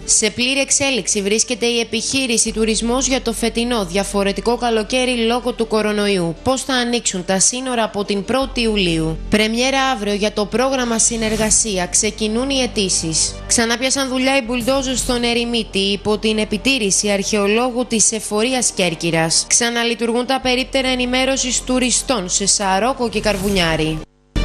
Σε πλήρη εξέλιξη βρίσκεται η επιχείρηση τουρισμός για το φετινό διαφορετικό καλοκαίρι λόγω του κορονοϊού. Πώς θα ανοίξουν τα σύνορα από την 1η Ιουλίου. Πρεμιέρα αύριο για το πρόγραμμα συνεργασία. Ξεκινούν οι αιτήσεις. Ξανάπιασαν δουλειά οι μπουλντόζους στον Ερημίτη υπό την επιτήρηση αρχαιολόγου της Εφορίας Κέρκυρας. Ξαναλειτουργούν τα περίπτερα ενημέρωσης τουριστών σε Σαρόκο και Καρβουνιάρη.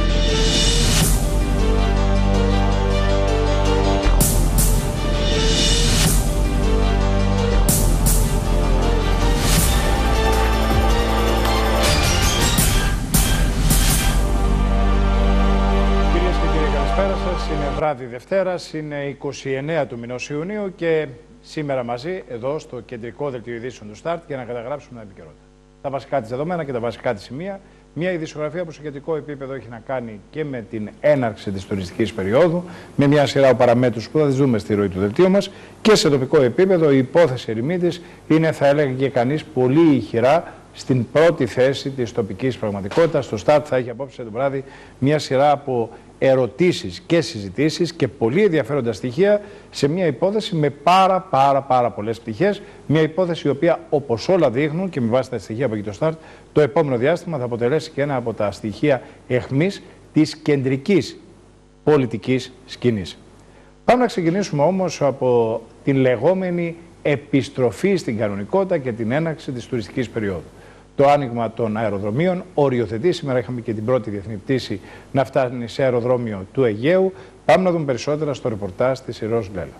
Είναι βράδυ Δευτέρας, είναι 29 του μηνός Ιουνίου και σήμερα μαζί εδώ στο κεντρικό δελτίο ειδήσεων του Start για να καταγράψουμε τα επικαιρότητα. Τα βασικά της δεδομένα και τα βασικά της σημεία. Μια ειδησιογραφία που σε κεντρικό επίπεδο έχει να κάνει και με την έναρξη της τουριστικής περίοδου, με μια σειρά από παραμέτρους που θα τις δούμε στη ροή του δελτίου μας, και σε τοπικό επίπεδο η υπόθεση Ερημίτης είναι, θα έλεγε και κανείς, πολύ ηχηρά στην πρώτη θέση της τοπικής πραγματικότητας. Το Start θα έχει απόψε το βράδυ μια σειρά από ερωτήσεις και συζητήσεις και πολύ ενδιαφέροντα στοιχεία σε μια υπόθεση με πάρα πολλές πτυχές. Μια υπόθεση η οποία, όπως όλα δείχνουν και με βάση τα στοιχεία από εκεί το Start, το επόμενο διάστημα θα αποτελέσει και ένα από τα στοιχεία αιχμής της κεντρικής πολιτικής σκηνής. Πάμε να ξεκινήσουμε όμως από την λεγόμενη επιστροφή στην κανονικότητα και την έναρξη της τουριστικής περίοδου. Το άνοιγμα των αεροδρομίων οριοθετεί. Σήμερα είχαμε και την πρώτη διεθνή πτήση να φτάνει σε αεροδρόμιο του Αιγαίου. Πάμε να δούμε περισσότερα στο ρεπορτάζ της Ηρώος Λέλα.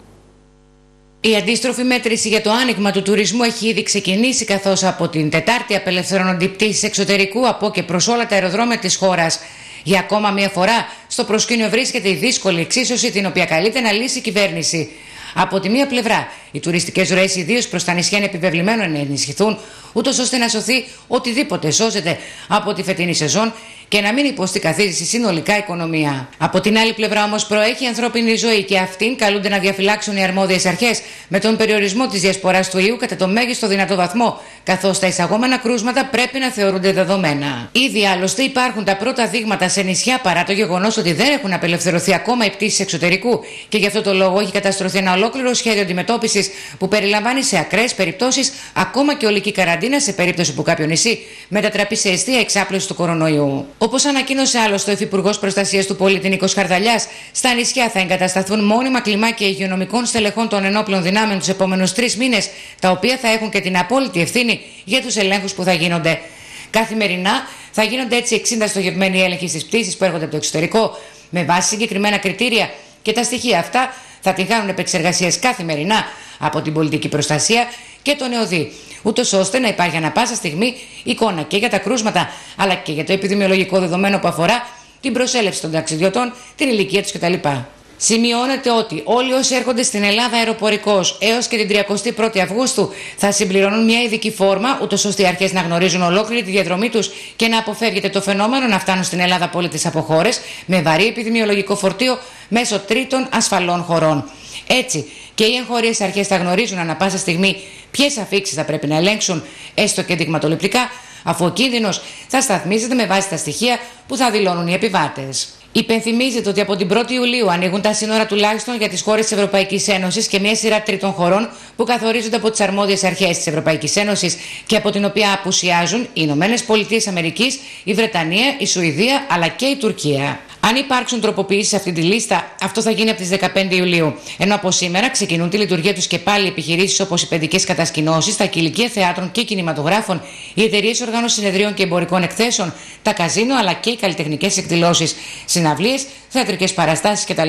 Η αντίστροφη μέτρηση για το άνοιγμα του τουρισμού έχει ήδη ξεκινήσει, καθώς από την Τετάρτη απελευθερώνονται οι πτήσεις εξωτερικού από και προς όλα τα αεροδρόμια της χώρας. Για ακόμα μία φορά στο προσκήνιο βρίσκεται η δύσκολη εξίσωση, την οποία καλείται να λύσει η κυβέρνηση. Από τη μία πλευρά, οι τουριστικές ροές, ιδίως προς τα νησιά, είναι επιβεβλημένο να ενισχυθούν, ούτως ώστε να σωθεί οτιδήποτε σώζεται από τη φετινή σεζόν και να μην υποστεί καθίζηση συνολικά η οικονομία. Από την άλλη πλευρά όμως προέχει η ανθρώπινη ζωή και αυτήν καλούνται να διαφυλάξουν οι αρμόδιες αρχές με τον περιορισμό της διασποράς του ιού κατά το μέγιστο δυνατό βαθμό, καθώς τα εισαγόμενα κρούσματα πρέπει να θεωρούνται δεδομένα. Ήδη άλλωστε υπάρχουν τα πρώτα δείγματα σε νησιά, παρά το γεγονός ότι δεν έχουν απελευθερωθεί ακόμα οι πτήσεις εξωτερικού, και γι' αυτό το λόγο έχει καταστρωθεί ένα ολόκληρο σχέδιο αντιμετώπισης που περιλαμβάνει σε ακραίες περιπτώσεις ακόμα και ολική καραντίνα σε περίπτωση που κάποιο νησί μετατραπεί σε εστία εξάπλωσης του κορονοϊού. Όπως ανακοίνωσε άλλωστε ο Υφυπουργός Προστασίας του Πολίτη Νίκος Χαρδαλιάς, στα νησιά θα εγκατασταθούν μόνιμα κλιμάκια υγειονομικών στελεχών των ενόπλων δυνάμεων τους επόμενους 3 μήνες, τα οποία θα έχουν και την απόλυτη ευθύνη για τους ελέγχους που θα γίνονται. Καθημερινά θα γίνονται έτσι 60 στοχευμένοι έλεγχοι στις πτήσεις που έρχονται από το εξωτερικό με βάση συγκεκριμένα κριτήρια, και τα στοιχεία αυτά θα την κάνουν επεξεργασίες καθημερινά από την πολιτική προστασία και τον ΕΟΔΗ, ούτως ώστε να υπάρχει ανα πάσα στιγμή εικόνα και για τα κρούσματα αλλά και για το επιδημιολογικό δεδομένο που αφορά την προσέλευση των ταξιδιωτών, την ηλικία τους κτλ. Σημειώνεται ότι όλοι όσοι έρχονται στην Ελλάδα αεροπορικώς έως και την 31η Αυγούστου θα συμπληρώνουν μια ειδική φόρμα, ούτως ώστε οι αρχές να γνωρίζουν ολόκληρη τη διαδρομή τους και να αποφεύγεται το φαινόμενο να φτάνουν στην Ελλάδα πολίτες από χώρες με βαρύ επιδημιολογικό φορτίο μέσω τρίτων ασφαλών χωρών. Έτσι και οι εγχώριες αρχές θα γνωρίζουν ανα πάσα στιγμή ποιες αφίξεις θα πρέπει να ελέγξουν, έστω και δειγματοληπτικά, αφού ο κίνδυνος θα σταθμίζεται με βάση τα στοιχεία που θα δηλώνουν οι επιβάτες. Υπενθυμίζεται ότι από την 1η Ιουλίου ανοίγουν τα σύνορα τουλάχιστον για τις χώρες της Ευρωπαϊκής Ένωσης και μια σειρά τρίτων χωρών που καθορίζονται από τις αρμόδιες αρχές της Ευρωπαϊκής Ένωσης και από την οποία απουσιάζουν οι Ηνωμένες Πολιτείες Αμερικής, η Βρετανία, η Σουηδία αλλά και η Τουρκία. Αν υπάρξουν τροποποιήσεις σε αυτή τη λίστα, αυτό θα γίνει από τις 15 Ιουλίου. Ενώ από σήμερα ξεκινούν τη λειτουργία τους και πάλι επιχειρήσεις όπως οι παιδικές κατασκηνώσεις, τα κηλικεία θεάτρων και κινηματογράφων, οι εταιρείες οργάνωσης συνεδρίων και εμπορικών εκθέσεων, τα καζίνο αλλά και οι καλλιτεχνικές εκδηλώσεις, συναυλίες, θεατρικές παραστάσεις κτλ.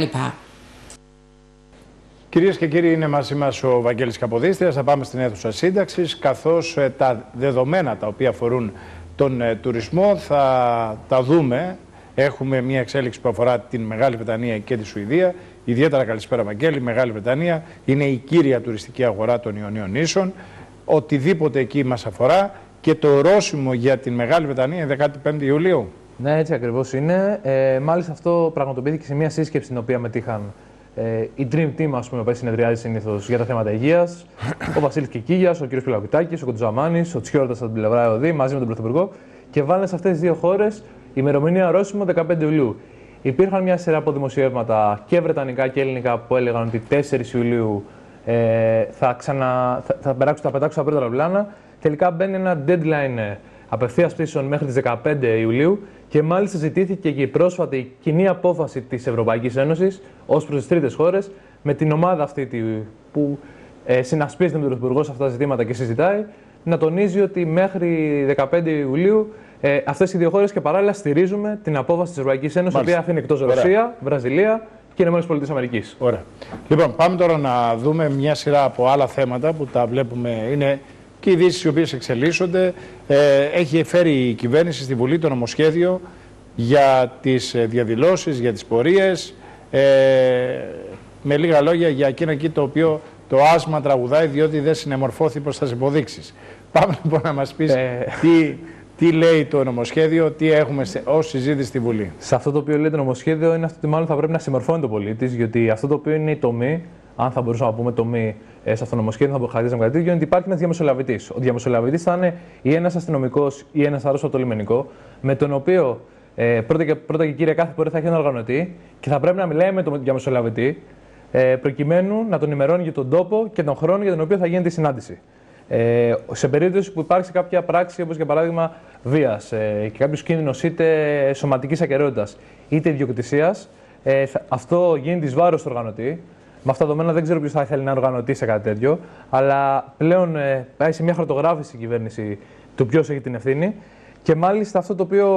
Κυρίες και κύριοι, είναι μαζί μας ο Βαγγέλης Καποδίστριας. Θα πάμε στην αίθουσα σύνταξης, καθώς τα δεδομένα τα οποία αφορούν τον τουρισμό θα τα δούμε. Έχουμε μια εξέλιξη που αφορά την Μεγάλη Βρετανία και τη Σουηδία. Ιδιαίτερα καλησπέρα, Βαγγέλη. Η Μεγάλη Βρετανία είναι η κύρια τουριστική αγορά των Ιωνίων νήσων. Οτιδήποτε εκεί μας αφορά, και το ορόσημο για την Μεγάλη Βρετανία είναι 15 Ιουλίου. Ναι, έτσι ακριβώς είναι. Μάλιστα αυτό πραγματοποιήθηκε σε μια σύσκεψη στην οποία μετήχαν η Dream Team, ας πούμε, που συνεδριάζει συνήθως για τα θέματα υγείας. Ο Βασίλης Κικίλιας, ο κ. Πιλακουτάκης, ο Κοντζαμάνης, ο Τσιόρτας από την πλευρά ΕΟΔΗ, μαζί με τον Πρωθυπουργό, και βάλανε σε αυτές τις δύο χώρες ημερομηνία ορόσημο 15 Ιουλίου. Υπήρχαν μια σειρά από δημοσιεύματα και βρετανικά και ελληνικά που έλεγαν ότι 4 Ιουλίου θα πετάξουν τα πρώτα αεροπλάνα. Τελικά μπαίνει ένα deadline απευθείας πτήσεων μέχρι τις 15 Ιουλίου και μάλιστα ζητήθηκε και η πρόσφατη κοινή απόφαση της Ευρωπαϊκής Ένωσης ως προς τις τρίτες χώρες με την ομάδα αυτή που συνασπίζεται με τον Πρωθυπουργό σε αυτά τα ζητήματα και συζητάει, να τονίζει ότι μέχρι 15 Ιουλίου αυτές οι δύο χώρες και παράλληλα στηρίζουμε την απόφαση της Ευρωπαϊκής Ένωσης, η οποία αφήνει εκτός Ρωσία, Βραζιλία και ΗΠΑ. Ωραία. Λοιπόν, πάμε τώρα να δούμε μια σειρά από άλλα θέματα που τα βλέπουμε. Είναι και οι ειδήσεις οι οποίες εξελίσσονται. Έχει φέρει η κυβέρνηση στη Βουλή το νομοσχέδιο για τις διαδηλώσεις, για τις πορείες. Με λίγα λόγια, για εκείνο εκεί το οποίο το άσμα τραγουδάει, διότι δεν συνεμορφώθη προς τις υποδείξεις. Πάμε λοιπόν να μας πεις τι λέει το νομοσχέδιο, τι έχουμε ως συζήτηση στη Βουλή. Σε αυτό το οποίο λέει το νομοσχέδιο είναι αυτό ότι μάλλον θα πρέπει να συμμορφώνει ο πολίτης, γιατί αυτό το οποίο είναι η τομή, αν θα μπορούσαμε να πούμε τομή σε αυτό το νομοσχέδιο, θα χαρακτηρίζαμε κάτι τέτοιο, είναι ότι υπάρχει ένας διαμεσολαβητής. Ο διαμεσολαβητής θα είναι ή ένας αστυνομικός ή ένας άρρωστο από το λιμενικό, με τον οποίο πρώτα και κύρια κάθε πορεία θα έχει έναν οργανωτή και θα πρέπει να μιλάει με τον διαμεσολαβητή, προκειμένου να τον ενημερώνει για τον τόπο και τον χρόνο για τον οποίο θα γίνεται η συνάντηση. Σε περίπτωση που υπάρξει κάποια πράξη, όπως για παράδειγμα βίας και κάποιος κίνδυνος είτε σωματικής ακεραιότητας είτε ιδιοκτησίας, αυτό γίνεται εις βάρος του οργανωτή. Με αυτά τα δεδομένα δεν ξέρω ποιος θα ήθελε να οργανωτεί σε κάτι τέτοιο, αλλά πλέον πάει σε μια χαρτογράφηση η κυβέρνηση του ποιος έχει την ευθύνη. Και μάλιστα αυτό το οποίο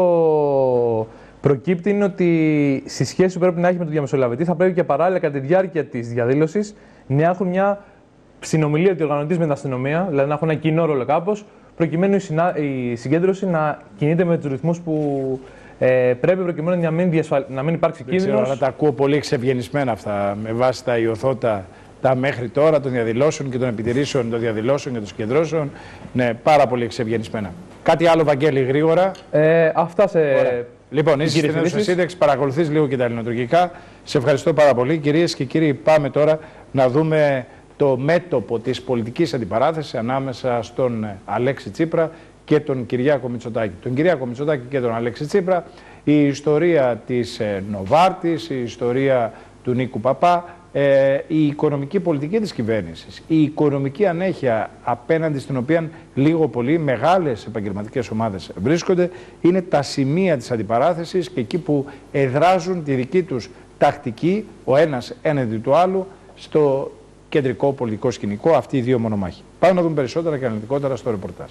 προκύπτει είναι ότι στη σχέση που πρέπει να έχει με τον διαμεσολαβητή θα πρέπει και παράλληλα κατά τη διάρκεια της διαδήλωσης να έχουν μια συνομιλία του οργανωτή με την αστυνομία, δηλαδή να έχουν ένα κοινό ρόλο κάπως, προκειμένου η συγκέντρωση να κινείται με τους ρυθμούς που πρέπει, προκειμένου να μην υπάρξει κίνδυνος. Αλλά τα ακούω πολύ εξευγενισμένα αυτά με βάση τα ιωθώτα τα μέχρι τώρα των διαδηλώσεων και των επιτηρήσεων των διαδηλώσεων και των συγκεντρώσεων. Ναι, πάρα πολύ εξευγενισμένα. Κάτι άλλο, Βαγγέλη, γρήγορα. Αυτά σε. Ωραία. Λοιπόν, είσαι στην αίθουσα σύνταξη, παρακολουθείς λίγο και τα ελληνοτουρκικά. Σε ευχαριστώ πάρα πολύ. Κυρίες και κύριοι, πάμε τώρα να δούμε το μέτωπο της πολιτικής αντιπαράθεσης ανάμεσα στον Αλέξη Τσίπρα και τον Κυριάκο Μητσοτάκη. Τον Κυριάκο Μητσοτάκη και τον Αλέξη Τσίπρα, η ιστορία της Νοβάρτης, η ιστορία του Νίκου Παπά, η οικονομική πολιτική της κυβέρνησης, η οικονομική ανέχεια απέναντι στην οποία λίγο πολύ μεγάλες επαγγελματικές ομάδες βρίσκονται, είναι τα σημεία της αντιπαράθεσης και εκεί που εδράζουν τη δική τους τακτική, ο ένας έναντι του άλλου, στο κεντρικό πολιτικό σκηνικό, αυτοί οι δύο μονομάχοι. Πάμε να δούμε περισσότερα και αναλυτικότερα στο ρεπορτάζ.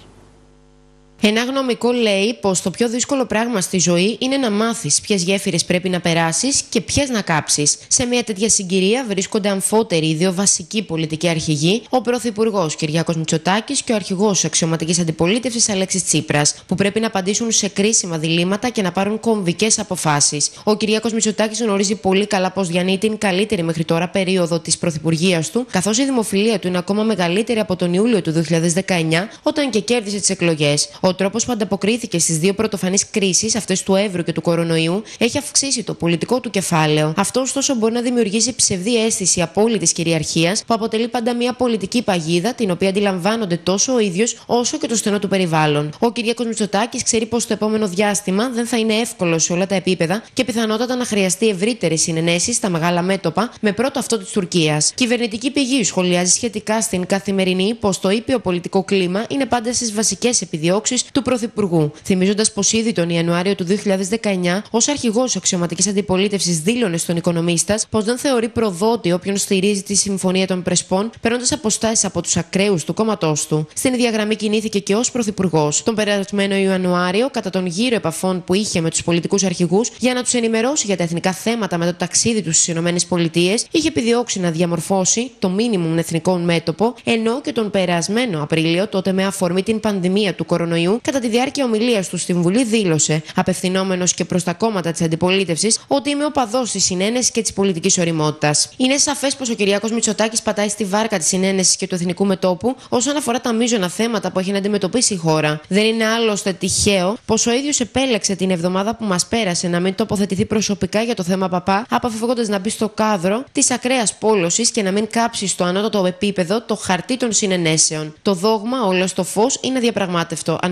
Ένα γνωμικό λέει πως το πιο δύσκολο πράγμα στη ζωή είναι να μάθεις ποιες γέφυρες πρέπει να περάσεις και ποιες να κάψεις. Σε μια τέτοια συγκυρία βρίσκονται αμφότεροι οι δύο βασικοί πολιτικοί αρχηγοί, ο Πρωθυπουργός Κυριάκος Μητσοτάκης και ο αρχηγός αξιωματικής αντιπολίτευσης Αλέξης Τσίπρας, που πρέπει να απαντήσουν σε κρίσιμα διλήμματα και να πάρουν κομβικές αποφάσεις. Ο Κυριάκος Μητσοτάκης γνωρίζει πολύ καλά πως διανύει την καλύτερη μέχρι τώρα περίοδο της πρωθυπουργίας του, καθώς η δημοφιλία του είναι ακόμα μεγαλύτερη από τον Ιούλιο του 2019, όταν και κέρδισε τις εκλογές. Ο τρόπος που ανταποκρίθηκε στις δύο πρωτοφανείς κρίσεις, αυτές του εύρου και του κορονοϊού, έχει αυξήσει το πολιτικό του κεφάλαιο. Αυτό, ωστόσο, μπορεί να δημιουργήσει ψευδή αίσθηση απόλυτης κυριαρχίας, που αποτελεί πάντα μια πολιτική παγίδα, την οποία αντιλαμβάνονται τόσο ο ίδιος όσο και το στενό του περιβάλλον. Ο Κυριάκος Μητσοτάκης ξέρει πως το επόμενο διάστημα δεν θα είναι εύκολο σε όλα τα επίπεδα και πιθανότατα να χρειαστεί ευρύτερη συνενέση στα μεγάλα μέτωπα, με πρώτο αυτό της Τουρκίας. Κυβερνητική πηγή σχολιάζει σχετικά στην Καθημερινή πως το ήπιο πολιτικό κλίμα είναι πάντα στις βασικές επιδιώξεις του Πρωθυπουργού, θυμίζοντας πως ήδη τον Ιανουάριο του 2019, ως αρχηγός αξιωματικής αντιπολίτευσης, δήλωνε στον Οικονομίστας πως δεν θεωρεί προδότη όποιον στηρίζει τη Συμφωνία των Πρεσπών, παίρνοντας αποστάσεις από τους ακραίους του κόμματός του. Στην ίδια γραμμή κινήθηκε και ως Πρωθυπουργός τον περασμένο Ιανουάριο, κατά τον γύρο επαφών που είχε με τους πολιτικούς αρχηγούς για να τους ενημερώσει για τα εθνικά θέματα μετά το ταξίδι του στις ΗΠΑ, είχε επιδιώξει να διαμορφώσει το μίνιμουμ εθνικό μέτωπο, ενώ και τον περασμένο Απρίλιο, τότε με αφορμή την πανδημία του κορονοϊού, κατά τη διάρκεια ομιλίας του στην Βουλή, δήλωσε, απευθυνόμενος και προς τα κόμματα της αντιπολίτευσης, ότι είμαι οπαδός της συνένεσης και της πολιτικής ωριμότητας. Είναι σαφές πως ο Κυριάκος Μητσοτάκης πατάει στη βάρκα της συνένεσης και του εθνικού μετώπου όσον αφορά τα μείζωνα θέματα που έχει να αντιμετωπίσει η χώρα. Δεν είναι άλλωστε τυχαίο πως ο ίδιος επέλεξε την εβδομάδα που μας πέρασε να μην τοποθετηθεί προσωπικά για το θέμα Παπά, αποφεύγοντας να μπει στο κάδρο της ακραίας πόλωσης και να μην κάψει στο ανώτατο επίπεδο το χαρτί των συνενέσεων. Το δόγμα, όλο στο φως, είναι διαπραγμάτευτο.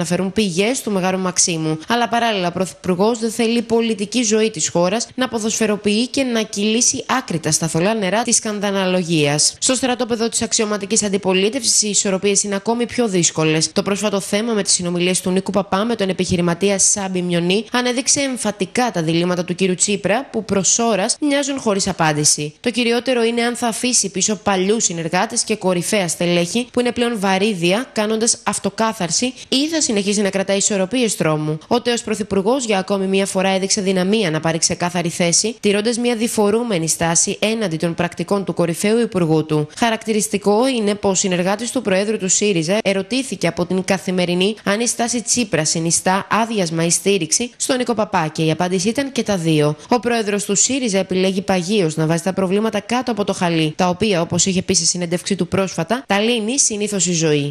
αναφέρουν πηγές του Μεγάρου Μαξίμου. Αλλά παράλληλα, ο Πρωθυπουργός δεν θέλει η πολιτική ζωή της χώρας να ποδοσφαιροποιεί και να κυλήσει άκρητα στα θολά νερά της σκανδαλολογίας. Στο στρατόπεδο της αξιωματικής αντιπολίτευσης, οι ισορροπίες είναι ακόμη πιο δύσκολες. Το πρόσφατο θέμα με τις συνομιλίες του Νίκου Παπά με τον επιχειρηματία Σάμπι Μιονί ανέδειξε εμφατικά τα διλήμματα του κ. Τσίπρα, που προς ώρας μοιάζουν χωρίς απάντηση. Το κυριότερο είναι αν θα αφήσει πίσω παλιούς συνεργάτες και κορυφαία στελέχη που είναι πλέον βαρύδια, κάνοντας αυτοκάθαρση, ή θα συνεχίσει να κρατάει ισορροπίες τρόμου. Ο τέος πρωθυπουργός για ακόμη μία φορά έδειξε δυναμία να πάρει ξεκάθαρη θέση, τηρώντας μια διφορούμενη στάση έναντι των πρακτικών του κορυφαίου υπουργού του. Χαρακτηριστικό είναι πως ο συνεργάτης του Προέδρου του ΣΥΡΙΖΑ ερωτήθηκε από την Καθημερινή αν η στάση Τσίπρα συνιστά άδειασμα ή στήριξη στον Νίκο Παπά, και η απάντηση ήταν και τα δύο. Ο Πρόεδρος του ΣΥΡΙΖΑ επιλέγει παγίως να βάζει τα προβλήματα κάτω από το χαλί, τα οποία, όπως είχε πει στη συνέντευξή του πρόσφατα, τα λύνει συνήθως η ζωή.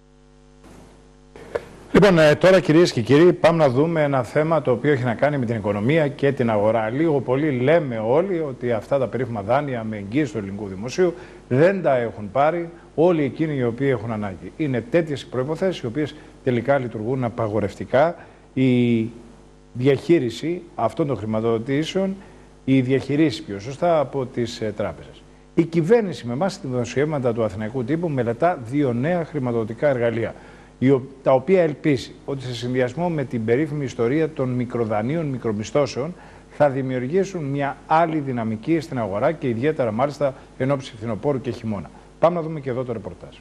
Λοιπόν, τώρα κυρίες και κύριοι, πάμε να δούμε ένα θέμα το οποίο έχει να κάνει με την οικονομία και την αγορά. Λίγο πολύ λέμε όλοι ότι αυτά τα περίφημα δάνεια με εγγύηση του ελληνικού δημοσίου δεν τα έχουν πάρει όλοι εκείνοι οι οποίοι έχουν ανάγκη. Είναι τέτοιες προϋποθέσεις οι οποίες τελικά λειτουργούν απαγορευτικά. Η διαχείριση αυτών των χρηματοδοτήσεων, η διαχειρίση πιο σωστά από τις τράπεζες. Η κυβέρνηση με βάση τα δημοσιεύματα του Αθηναϊκού Τύπου μελετά 2 νέα χρηματοδοτικά εργαλεία, τα οποία ελπίζει ότι σε συνδυασμό με την περίφημη ιστορία των μικροδανείων, μικρομισθώσεων, θα δημιουργήσουν μια άλλη δυναμική στην αγορά και ιδιαίτερα μάλιστα εν ώψη φθινοπόρου και χειμώνα. Πάμε να δούμε και εδώ το ρεπορτάζ.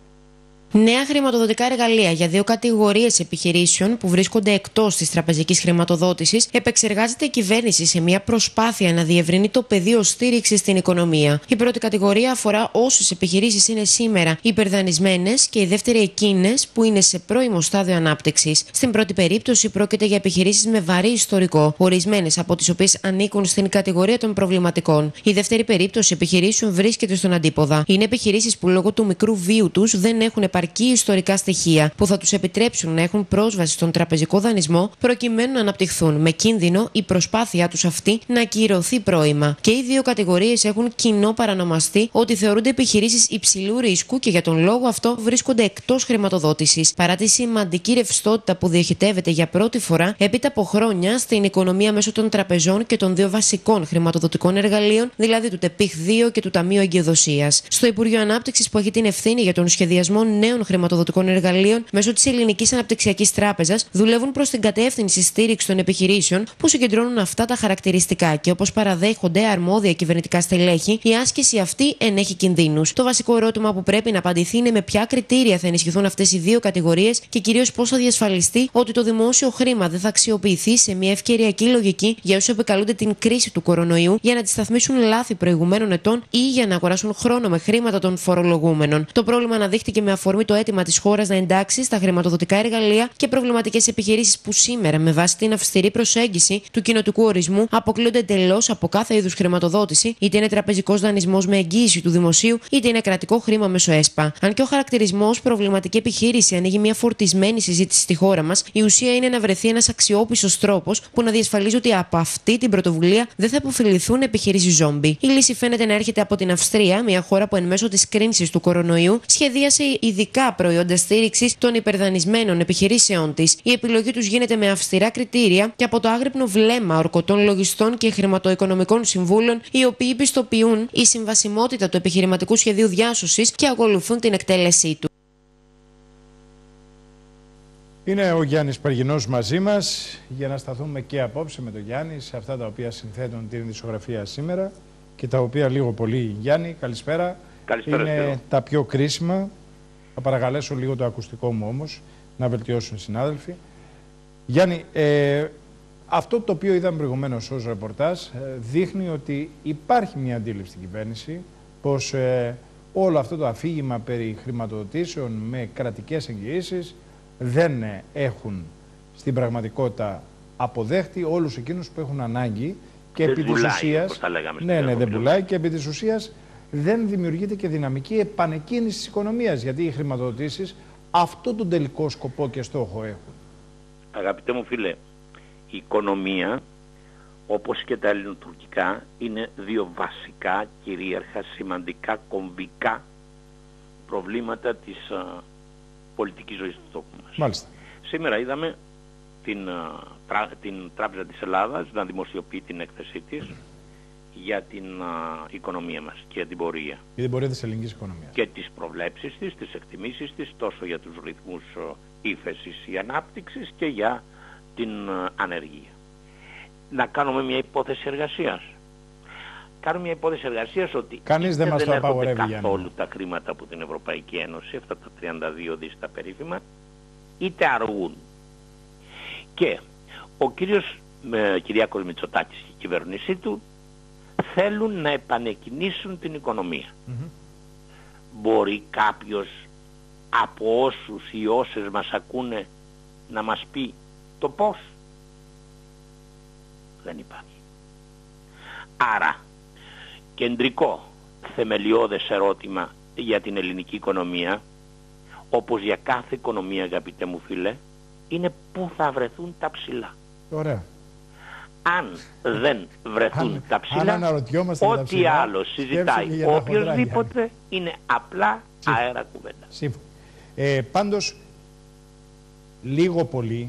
Νέα χρηματοδοτικά εργαλεία για 2 κατηγορίες επιχειρήσεων που βρίσκονται εκτός της τραπεζικής χρηματοδότησης επεξεργάζεται η κυβέρνηση σε μια προσπάθεια να διευρύνει το πεδίο στήριξης στην οικονομία. Η πρώτη κατηγορία αφορά όσες επιχειρήσεις είναι σήμερα υπερδανισμένες και η δεύτερη εκείνες που είναι σε πρώιμο στάδιο ανάπτυξης. Στην πρώτη περίπτωση πρόκειται για επιχειρήσεις με βαρύ ιστορικό, ορισμένες από τις οποίες ανήκουν στην κατηγορία των προβληματικών. Η δεύτερη περίπτωση επιχειρήσεων βρίσκεται στον αντίποδα. Είναι επιχειρήσεις που λόγω του μικρού βίου τους δεν έχουν επαρκή ιστορικά στοιχεία που θα τους επιτρέψουν να έχουν πρόσβαση στον τραπεζικό δανεισμό προκειμένου να αναπτυχθούν, με κίνδυνο η προσπάθειά τους αυτή να ακυρωθεί πρώιμα. Και οι 2 κατηγορίες έχουν κοινό παρανομαστή ότι θεωρούνται επιχειρήσεις υψηλού ρίσκου και για τον λόγο αυτό βρίσκονται εκτός χρηματοδότησης, παρά τη σημαντική ρευστότητα που διοχετεύεται για πρώτη φορά έπειτα από χρόνια στην οικονομία μέσω των τραπεζών και των 2 βασικών χρηματοδοτικών εργαλείων, δηλαδή του ΤΕΠΙΧ 2 και του Ταμείου Εγκυδοσίας. Στο Υπουργείο Ανάπτυξης, που έχει την ευθύνη για τον σχεδιασμό νέων χρηματοδοτικών εργαλείων μέσω της Ελληνικής Αναπτυξιακής Τράπεζας, δουλεύουν προς την κατεύθυνση στήριξη των επιχειρήσεων που συγκεντρώνουν αυτά τα χαρακτηριστικά και, όπως παραδέχονται αρμόδια κυβερνητικά στελέχη, η άσκηση αυτή ενέχει κινδύνους. Το βασικό ερώτημα που πρέπει να απαντηθεί είναι με ποια κριτήρια θα ενισχυθούν αυτές οι 2 κατηγορίες και κυρίως πώς θα διασφαλιστεί ότι το δημόσιο χρήμα δεν θα αξιοποιηθεί σε μια ευκαιριακή λογική για όσους επικαλούνται την κρίση του κορονοϊού για να αντισταθμίσουν λάθη προηγουμένων ετών ή για να αγοράσουν χρόνο με χρήματα των φορολογούμενων. Το πρόβλημα αναδείχθηκε με αφορμή το αίτημα της χώρας να εντάξει στα χρηματοδοτικά εργαλεία και προβληματικές επιχειρήσεις που σήμερα, με βάση την αυστηρή προσέγγιση του κοινοτικού ορισμού, αποκλείονται εντελώς από κάθε είδους χρηματοδότηση, είτε είναι τραπεζικός δανεισμός με εγγύηση του δημοσίου, είτε είναι κρατικό χρήμα μέσω ΕΣΠΑ. Αν και ο χαρακτηρισμός προβληματική επιχείρηση ανοίγει μια φορτισμένη συζήτηση στη χώρα μας, η ουσία είναι να βρεθεί ένας αξιόπιστος τρόπος που να διασφαλίζει ότι από αυτή την πρωτοβουλία δεν θα υποφεληθούν επιχειρήσεις ζόμπι. Η λύση φαίνεται να έρχεται από την Αυστρία, μια χώρα που εν μέσω της κρίνησης του κορονοϊού σχεδίασε ειδικά προϊόντα στήριξης των υπερδανισμένων επιχειρήσεών της. Η επιλογή τους γίνεται με αυστηρά κριτήρια και από το άγρυπνο βλέμμα ορκωτών λογιστών και χρηματοοικονομικών συμβούλων, οι οποίοι πιστοποιούν η συμβασιμότητα του επιχειρηματικού σχεδίου διάσωσης και ακολουθούν την εκτέλεσή του. Είναι ο Γιάννης Παργινός μαζί μας για να σταθούμε και απόψε με τον Γιάννη σε αυτά τα οποία συνθέτουν την ειδησιογραφία σήμερα και τα οποία λίγο πολύ, Γιάννη, καλησπέρα. Καλησπέρα, είναι Σπύρο. τα πιο κρίσιμα. Θα παρακαλέσω λίγο το ακουστικό μου όμως να βελτιώσουν οι συνάδελφοι. Γιάννη, αυτό το οποίο είδαμε προηγουμένως ως ρεπορτάζ δείχνει ότι υπάρχει μια αντίληψη στην κυβέρνηση πως όλο αυτό το αφήγημα περί χρηματοδοτήσεων με κρατικές εγγυήσεις δεν έχουν στην πραγματικότητα αποδέχτη όλους εκείνους που έχουν ανάγκη και επί της ουσίας, δεν πουλάει και επί της ουσίας δεν δημιουργείται και δυναμική επανεκκίνηση της οικονομίας, γιατί οι χρηματοδοτήσεις αυτό τον τελικό σκοπό και στόχο έχουν. Αγαπητέ μου φίλε, η οικονομία, όπως και τα ελληνοτουρκικά, είναι 2 βασικά, κυρίαρχα, σημαντικά, κομβικά προβλήματα της πολιτικής ζωής του τόπου μας. Μάλιστα. Σήμερα είδαμε την Τράπεζα της Ελλάδας να δημοσιοποιεί την έκθεσή της για την οικονομία μας και για την πορεία. Για την πορεία της ελληνικής οικονομίας. Και τις προβλέψεις της, τις εκτιμήσεις της, τόσο για τους ρυθμούς ύφεσης ή ανάπτυξης και για την ανεργία. Να κάνουμε μια υπόθεση εργασίας. Κάνουμε μια υπόθεση εργασίας ότι κανείς δεν μας το απαγορεύει καθόλου τα χρήματα από την Ευρωπαϊκή Ένωση, αυτά τα 32 δις τα περίφημα, είτε αργούν. Και ο κύριος Κυριάκος Μητσοτάκης και η κυβέρνησή του θέλουν να επανεκκινήσουν την οικονομία. Μπορεί κάποιος από όσους ή όσες μας ακούνε να μας πει το πώς? Δεν υπάρχει. Άρα, κεντρικό θεμελιώδες ερώτημα για την ελληνική οικονομία, όπως για κάθε οικονομία, αγαπητέ μου φίλε, είναι πού θα βρεθούν τα ψηλά. Ωραία. Αν δεν βρεθούν τα ψηλά, ό,τι τα άλλο συζητάει οποιοσδήποτε είναι απλά αέρα κουβέντα. Σύμφωνα. Πάντως, λίγο πολύ,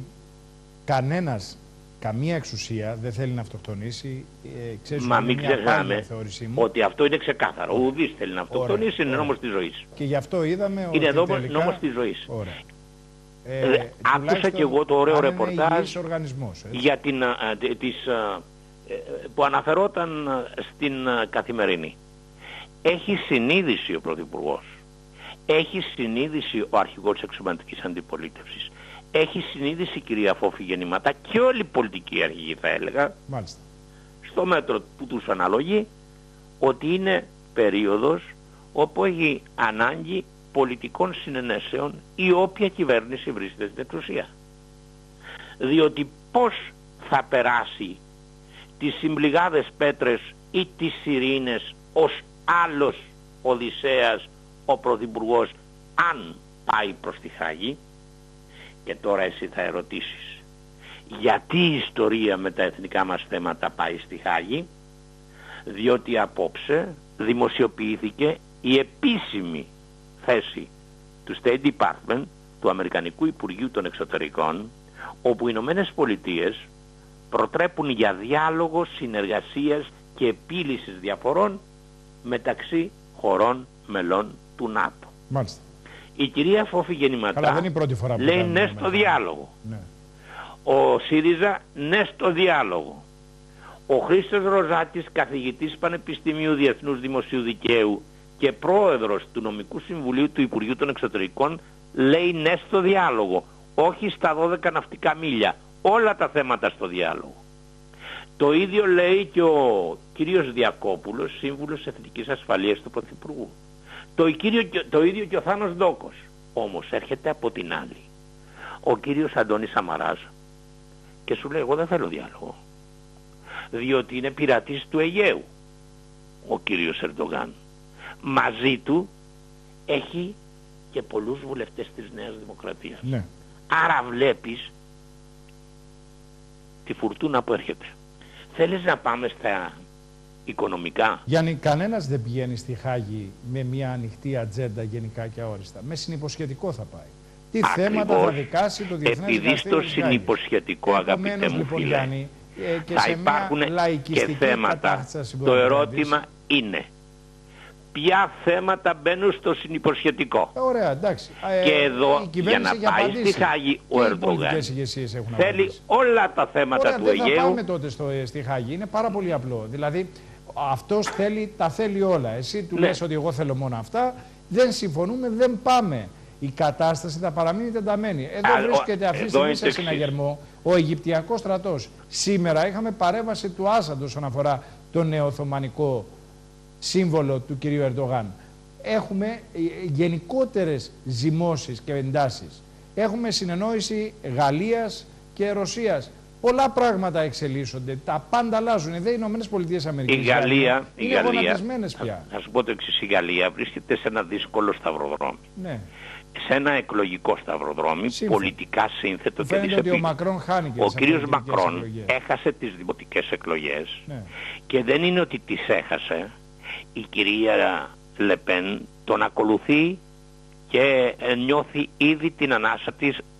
καμία εξουσία δεν θέλει να αυτοκτονήσει. Μα μην ξεχνάμε ότι αυτό είναι ξεκάθαρο. Ουδής θέλει να αυτοκτονήσει, είναι νόμος της ζωής. Και γι' αυτό είδαμε ότι είναι νόμος της ζωής. Άκουσα και εγώ το ωραίο ρεπορτάζ για που αναφερόταν στην Καθημερινή. Έχει συνείδηση ο Πρωθυπουργός, έχει συνείδηση ο αρχηγός της εξωματικής αντιπολίτευσης, έχει συνείδηση, κυρία Φόφη Γεννηματά, και όλοι οι πολιτικοί αρχηγοί, θα έλεγα, μάλιστα, στο μέτρο που τους αναλογεί, ότι είναι περίοδος όπου έχει ανάγκη πολιτικών συνενέσεων η όποια κυβέρνηση βρίσκεται στην εξουσία. Διότι πώς θα περάσει τις συμπληγάδες πέτρες ή τις ειρήνες ως άλλος Οδυσσέας ο Πρωθυπουργός, αν πάει προς τη Χάγη? Και τώρα εσύ θα ερωτήσεις, γιατί η ιστορία με τα εθνικά μας θέματα πάει στη Χάγη? Διότι απόψε δημοσιοποιήθηκε η επίσημη θέση του State Department, του Αμερικανικού Υπουργείου των Εξωτερικών, όπου οι Ηνωμένες Πολιτείες προτρέπουν για διάλογο, συνεργασίας και επίλυσης διαφορών μεταξύ χωρών μελών του ΝΑΤΟ. Μάλιστα. Η κυρία Φόφη Γεννηματά λέει ναι στο διάλογο. Ναι. Ο ΣΥΡΙΖΑ ναι στο διάλογο. Ο Χρήστος Ροζάτης, καθηγητής Πανεπιστημίου Διεθνούς Δημοσίου Δικαίου και πρόεδρος του Νομικού Συμβουλίου του Υπουργείου των Εξωτερικών, λέει ναι στο διάλογο, όχι στα 12 ναυτικά μίλια, όλα τα θέματα στο διάλογο. Το ίδιο λέει και ο κύριος Διακόπουλος, σύμβουλος Εθνικής Ασφαλείας του Πρωθυπουργού. Το ίδιο και ο Θάνος Ντόκος. Όμως έρχεται από την άλλη ο κύριος Αντώνης Σαμαράς και σου λέει εγώ δεν θέλω διάλογο, διότι είναι πειρατής του Αιγαίου ο κύριος Ερντογάν. Μαζί του έχει και πολλούς βουλευτές της Νέας Δημοκρατίας. Ναι. Άρα βλέπεις τη φουρτούνα που έρχεται. Θέλεις να πάμε στα οικονομικά? Γιάννη, κανένας δεν πηγαίνει στη Χάγη με μια ανοιχτή ατζέντα γενικά και αόριστα. Με συνυποσχετικό θα πάει. Τι Ακριβώς, θέματα θα δικάσει το Διεθνές Δικαστήριο? Επειδή στο συνυποσχετικό, αγαπητέ μου λοιπόν, φίλε, Γιάννη, και θα υπάρχουν και θέματα. Το ερώτημα είναι ποια θέματα μπαίνουν στο συνυποσχετικό. Ωραία, εντάξει. Και εδώ για να πάει στη Χάγη ο Ερντογάν θέλει όλα τα θέματα του Αιγαίου. Δεν θα πάμε τότε στη Χάγη. Είναι πάρα πολύ απλό. Δηλαδή αυτός τα θέλει όλα. Εσύ του λες ότι εγώ θέλω μόνο αυτά. Δεν συμφωνούμε, δεν πάμε. Η κατάσταση θα παραμείνει τενταμένη. Εδώ βρίσκεται αυτή τη στιγμή σε συναγερμό ο Αιγυπτιακός στρατός. Σήμερα είχαμε παρέμβαση του Άσαντ όσον αφορά το νεοοθωμανικό σύμβολο του κυρίου Ερντογάν. Έχουμε γενικότερες ζυμώσεις και εντάσεις. Έχουμε συνεννόηση Γαλλίας και Ρωσίας. Πολλά πράγματα εξελίσσονται. Τα πάντα αλλάζουν. Οι Ηνωμένες Πολιτείες Αμερικής είναι γονατισμένες πια. Θα σου πω το εξής. Η Γαλλία βρίσκεται σε ένα δύσκολο σταυροδρόμι. Ναι. Σε ένα εκλογικό σταυροδρόμι, πολιτικά σύνθετο και δυσεπίλητο. Ο κύριος Μακρόν έχασε τις δημοτικές εκλογές, ναι, και δεν είναι ότι τις έχασε. Η κυρία Λεπέν τον ακολουθεί και νιώθει ήδη την ανάσα της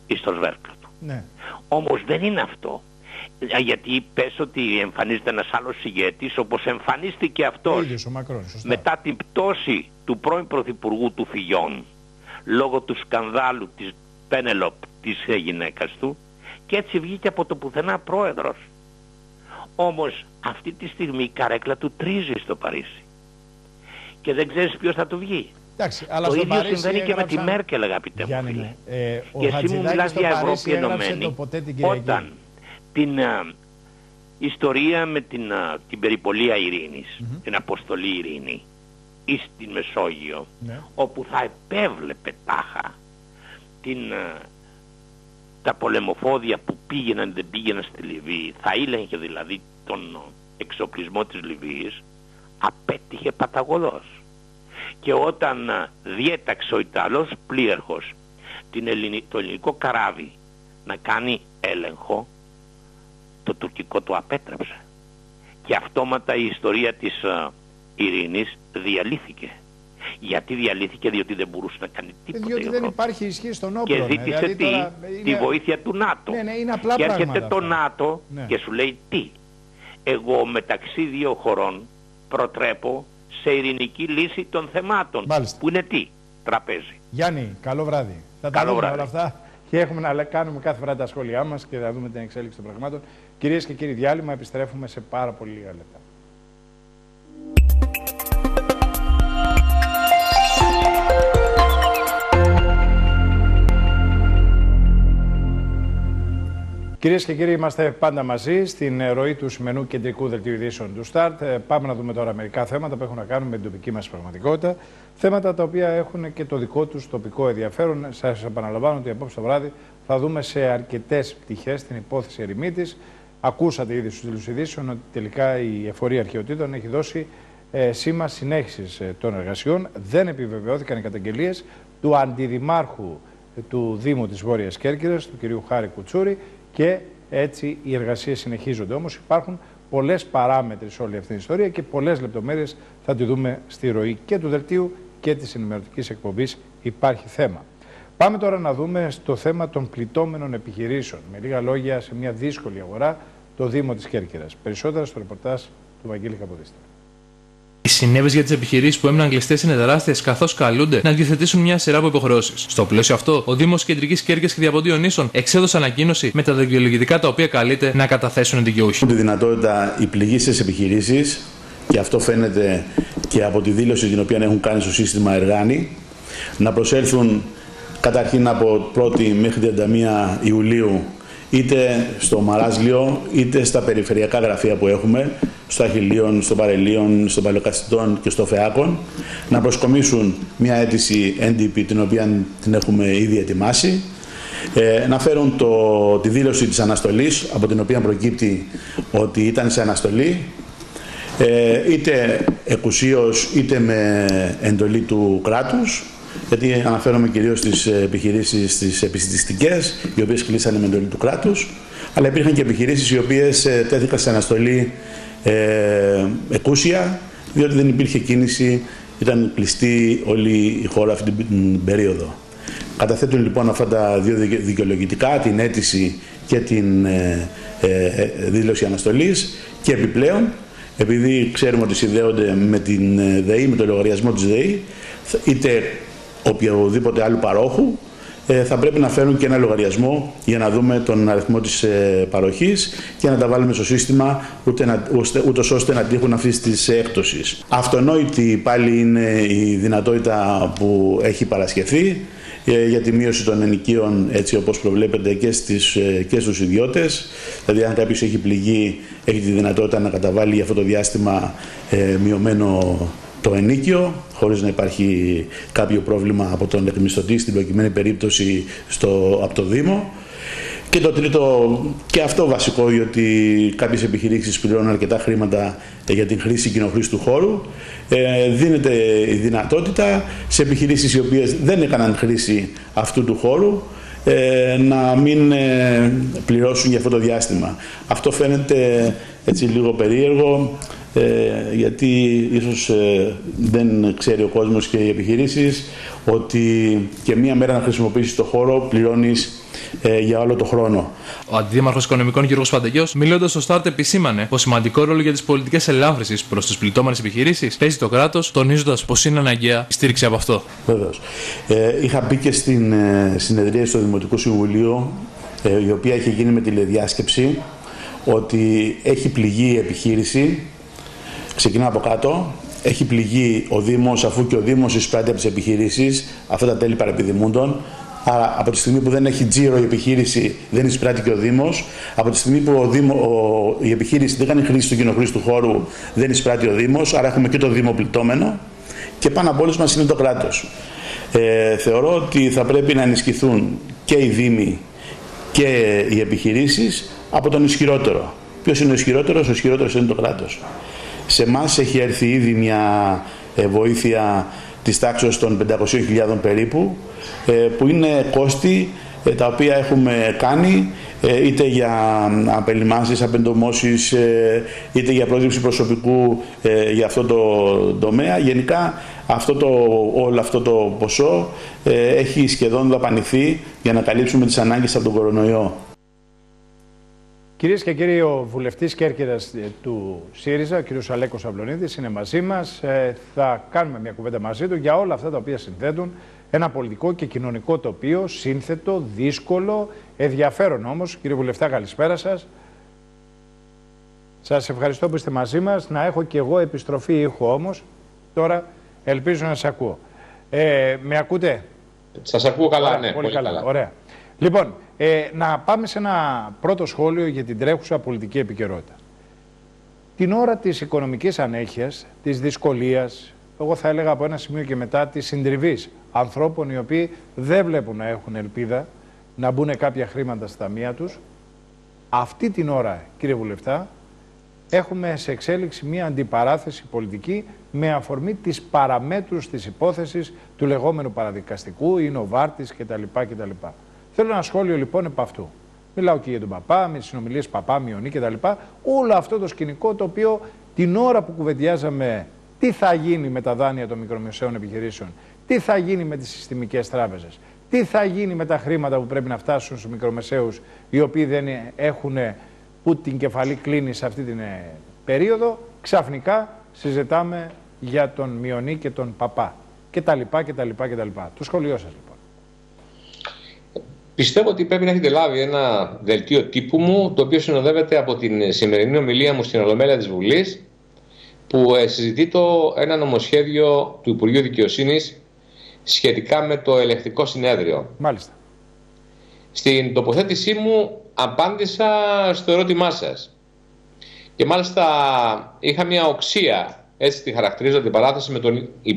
στο σβέρκλο του. Ναι. Όμως δεν είναι αυτό. Γιατί πες ότι εμφανίζεται ένας άλλος ηγέτης, όπως εμφανίστηκε αυτός ο Μακρόν, σωστά, μετά την πτώση του πρώην Πρωθυπουργού του Φιγιόν, λόγω του σκανδάλου της Πένελοπ, της γυναίκας του, και έτσι βγήκε από το πουθενά πρόεδρος. Όμως αυτή τη στιγμή η καρέκλα του τρίζει στο Παρίσι και δεν ξέρεις ποιος θα του βγει. Εντάξει, αλλά το στο ίδιο Παρίσι συμβαίνει και με τη Μέρκελ, αγαπητέ μου φίλε. Και εσύ μου μιλάς για Ευρώπη ενωμένη, όταν την ιστορία με την περιπολία ειρήνης, την αποστολή ειρήνη ή στην Μεσόγειο, όπου θα επέβλεπε τάχα τα πολεμοφόδια που πήγαιναν δεν πήγαιναν στη Λιβύη, θα ήλεγχε δηλαδή τον εξοπλισμό της Λιβύης, απέτυχε παταγωδός. Και όταν διέταξε ο Ιταλός πλοίαρχος το ελληνικό καράβι να κάνει έλεγχο, το τουρκικό το απέτρεψε. Και αυτόματα η ιστορία της ειρήνης διαλύθηκε. Γιατί διαλύθηκε? Διότι δεν μπορούσε να κάνει τίποτα. Διότι δεν υπάρχει ισχύ στον όπλο. Και ζήτησε δηλαδή τη βοήθεια του ΝΑΤΟ. Είναι απλά και έρχεται πράγματα το ΝΑΤΟ και σου λέει τι? Εγώ μεταξύ δύο χωρών προτρέπω σε ειρηνική λύση των θεμάτων. Μάλιστα. Που είναι τι? Τραπέζι. Γιάννη, καλό βράδυ. Θα τα δούμε όλα αυτά και έχουμε να κάνουμε κάθε φορά τα σχόλιά μας και θα δούμε την εξέλιξη των πραγμάτων. Κυρίες και κύριοι, διάλειμμα, επιστρέφουμε σε πάρα πολύ λίγα λεπτά. Κυρίες και κύριοι, είμαστε πάντα μαζί στην ροή του σημερινού κεντρικού δελτίου ειδήσεων του Σταρτ. Πάμε να δούμε τώρα μερικά θέματα που έχουν να κάνουν με την τοπική μας πραγματικότητα. Θέματα τα οποία έχουν και το δικό τους τοπικό ενδιαφέρον. Σας επαναλαμβάνω ότι απόψε το βράδυ θα δούμε σε αρκετές πτυχές την υπόθεση Ερημίτης. Ακούσατε ήδη στους τίτλους ειδήσεων ότι τελικά η εφορία αρχαιοτήτων έχει δώσει σήμα συνέχισης των εργασιών. Δεν επιβεβαιώθηκαν οι καταγγελίες του αντιδημάρχου του Δήμου της Βόρειας Κέρκυρας, του κ. Χάρη Κουτσούρη, και έτσι οι εργασίες συνεχίζονται. Όμως υπάρχουν πολλές παράμετροι σε όλη αυτή την ιστορία και πολλές λεπτομέρειες θα τη δούμε στη ροή και του δελτίου και της ενημερωτικής εκπομπής. Υπάρχει θέμα. Πάμε τώρα να δούμε στο θέμα των πληττόμενων επιχειρήσεων. Με λίγα λόγια, σε μια δύσκολη αγορά, το Δήμο της Κέρκυρας. Περισσότερα στο ρεπορτάζ του Βαγγέλη Καποδίστρα. Οι συνέπειες για τις επιχειρήσεις που έμειναν κλειστές είναι τεράστιες, καθώς καλούνται να διαθετήσουν μια σειρά από υποχρεώσεις. Στο πλαίσιο αυτό, ο Δήμος Κεντρικής Κέρκυρας και Διαποντίων Νήσων εξέδωσε ανακοίνωση με τα δικαιολογητικά τα οποία καλείται να καταθέσουν οι δικαιούχοι. Τη δυνατότητα οι πληγήσεις επιχειρήσεις, και αυτό φαίνεται και από τη δήλωση την οποία έχουν κάνει στο σύστημα Εργάνη, να προσέλθουν καταρχήν από 1η μέχρι 31 Ιουλίου είτε στο Μαράζλιο είτε στα περιφερειακά γραφεία που έχουμε, στο Αχιλλείων, στο Παρελίων, στο Παλαιοκαστιτών και στο Φεάκων, να προσκομίσουν μια αίτηση NDP την οποία την έχουμε ήδη ετοιμάσει, να φέρουν τη δήλωση της αναστολής από την οποία προκύπτει ότι ήταν σε αναστολή, είτε εκουσίως είτε με εντολή του κράτους, γιατί αναφέρομαι κυρίως στις επιχειρήσεις τις επιστημιστικές, οι οποίες κλείσανε με εντολή του κράτους, αλλά υπήρχαν και επιχειρήσεις οι οποίες τέθηκαν σε αναστολή εκούσια, διότι δεν υπήρχε κίνηση, ήταν κλειστή όλη η χώρα αυτή την περίοδο. Καταθέτουν λοιπόν αυτά τα δύο δικαιολογητικά, την αίτηση και την δήλωση αναστολής, και επιπλέον, επειδή ξέρουμε ότι συνδέονται με την ΔΕΗ, με το λογαριασμό της ΔΕΗ, είτε οποιοδήποτε άλλου παρόχου, θα πρέπει να φέρουν και ένα λογαριασμό για να δούμε τον αριθμό της παροχής και να τα βάλουμε στο σύστημα ούτως ώστε να τύχουν αυτής της έκπτωσης. Αυτονόητη πάλι είναι η δυνατότητα που έχει παρασχεθεί για τη μείωση των ενοικίων, έτσι όπως προβλέπεται και στους ιδιώτες. Δηλαδή αν κάποιος έχει πληγεί, έχει τη δυνατότητα να καταβάλει για αυτό το διάστημα μειωμένο το ενίκιο, χωρίς να υπάρχει κάποιο πρόβλημα από τον εκμισθωτή, στην προκειμένη περίπτωση από το Δήμο. Και το τρίτο, και αυτό βασικό, γιατί κάποιες επιχειρήσεις πληρώνουν αρκετά χρήματα για την χρήση κοινοχρήστου χώρου, δίνεται η δυνατότητα σε επιχειρήσεις οι οποίες δεν έκαναν χρήση αυτού του χώρου να μην πληρώσουν για αυτό το διάστημα. Αυτό φαίνεται έτσι λίγο περίεργο, γιατί ίσως δεν ξέρει ο κόσμος και οι επιχειρήσεις ότι και μία μέρα να χρησιμοποιήσεις το χώρο πληρώνεις για όλο το χρόνο. Ο Αντιδήμαρχος Οικονομικών Γιώργος Παντελιός, μιλώντας στο Start, επισήμανε πως σημαντικό ρόλο για τις πολιτικές ελάφρυνσης προς τις πληττόμενες επιχειρήσεις παίζει το κράτος, τονίζοντας πως είναι αναγκαία η στήριξη από αυτό. Βεβαίως. Είχα μπει και στην συνεδρία στο Δημοτικό Συμβουλίο, η οποία είχε γίνει με τηλεδιάσκεψη, ότι έχει πληγεί η επιχείρηση. Ξεκινάω από κάτω. Έχει πληγεί ο Δήμος, αφού και ο Δήμος εισπράττει από τις επιχειρήσεις αυτά τα τέλη παρεπιδημούντων. Άρα, από τη στιγμή που δεν έχει τζίρο η επιχείρηση, δεν εισπράττει και ο Δήμος. Από τη στιγμή που η επιχείρηση δεν κάνει χρήση του κοινοχρήστου χώρου, δεν εισπράττει ο Δήμος. Άρα, έχουμε και το Δήμο πληττόμενο. Και πάνω από όλους μας είναι το κράτος. Θεωρώ ότι θα πρέπει να ενισχυθούν και οι Δήμοι και οι επιχειρήσεις από τον ισχυρότερο. Ποιος είναι ο ισχυρότερος? Ο ισχυρότερος είναι το κράτος. Σε εμάς έχει έρθει ήδη μια βοήθεια της τάξης των 500.000 περίπου, που είναι κόστη τα οποία έχουμε κάνει, είτε για απελιμάσεις, απεντομώσεις, είτε για πρόσληψη προσωπικού για αυτό το τομέα. Γενικά όλο αυτό το ποσό έχει σχεδόν δαπανηθεί για να καλύψουμε τις ανάγκες από τον κορονοϊό. Κυρίες και κύριοι, ο βουλευτής Κέρκυρας του ΣΥΡΙΖΑ, ο κ. Αλέκος Αυλωνίδης, είναι μαζί μας. Θα κάνουμε μια κουβέντα μαζί του για όλα αυτά τα οποία συνθέτουν ένα πολιτικό και κοινωνικό τοπίο σύνθετο, δύσκολο, ενδιαφέρον όμως. Κύριε Βουλευτά, καλησπέρα σας. Σας ευχαριστώ που είστε μαζί μας. Να έχω και εγώ επιστροφή ήχου όμως. Τώρα ελπίζω να σας ακούω. Με ακούτε? Σας ακούω καλά, Ωραία, ναι. Πολύ καλά. Ωραία. Λοιπόν, να πάμε σε ένα πρώτο σχόλιο για την τρέχουσα πολιτική επικαιρότητα. Την ώρα της οικονομικής ανέχειας, της δυσκολίας, εγώ θα έλεγα από ένα σημείο και μετά της συντριβής ανθρώπων οι οποίοι δεν βλέπουν να έχουν ελπίδα να μπουν κάποια χρήματα στα ταμεία τους, αυτή την ώρα, κύριε Βουλευτά, έχουμε σε εξέλιξη μία αντιπαράθεση πολιτική με αφορμή τις παραμέτρους της υπόθεσης του λεγόμενου παραδικαστικού ή Νοβάρτης κτλ. Θέλω ένα σχόλιο λοιπόν επ' αυτού. Μιλάω και για τον Παπά, με τις συνομιλίες Παπά, Μιονί κτλ. Όλο αυτό το σκηνικό το οποίο την ώρα που κουβεντιάζαμε τι θα γίνει με τα δάνεια των μικρομεσαίων επιχειρήσεων, τι θα γίνει με τις συστημικές τράπεζες, τι θα γίνει με τα χρήματα που πρέπει να φτάσουν στους μικρομεσαίους οι οποίοι δεν έχουν που την κεφαλή κλείνει σε αυτή την περίοδο, ξαφνικά συζητάμε για τον Μιονί και τον Παπά κτλ. Το σχόλιο σας λοιπόν. Πιστεύω ότι πρέπει να έχετε λάβει ένα δελτίο τύπου μου, το οποίο συνοδεύεται από την σημερινή ομιλία μου στην Ολομέλεια της Βουλής, που συζητεί ένα νομοσχέδιο του Υπουργείου Δικαιοσύνης σχετικά με το ελεγκτικό συνέδριο. Μάλιστα. Στην τοποθέτησή μου απάντησα στο ερώτημά σας. Και μάλιστα είχα μια οξία, έτσι τη χαρακτηρίζω την παράθεση, με